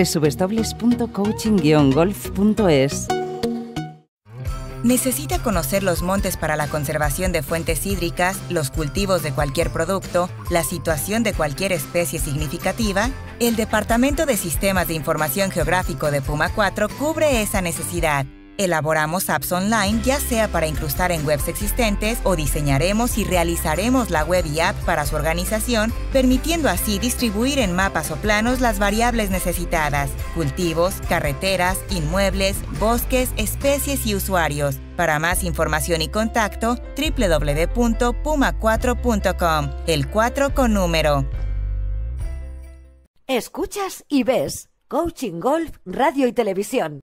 www.coaching-golf.es. ¿Necesita conocer los montes para la conservación de fuentes hídricas, los cultivos de cualquier producto, la situación de cualquier especie significativa? El Departamento de Sistemas de Información Geográfico de Puma 4 cubre esa necesidad. Elaboramos apps online, ya sea para incrustar en webs existentes o diseñaremos y realizaremos la web y app para su organización, permitiendo así distribuir en mapas o planos las variables necesitadas: cultivos, carreteras, inmuebles, bosques, especies y usuarios. Para más información y contacto, www.puma4.com, el 4 con número. Escuchas y ves Coaching Golf Radio y Televisión.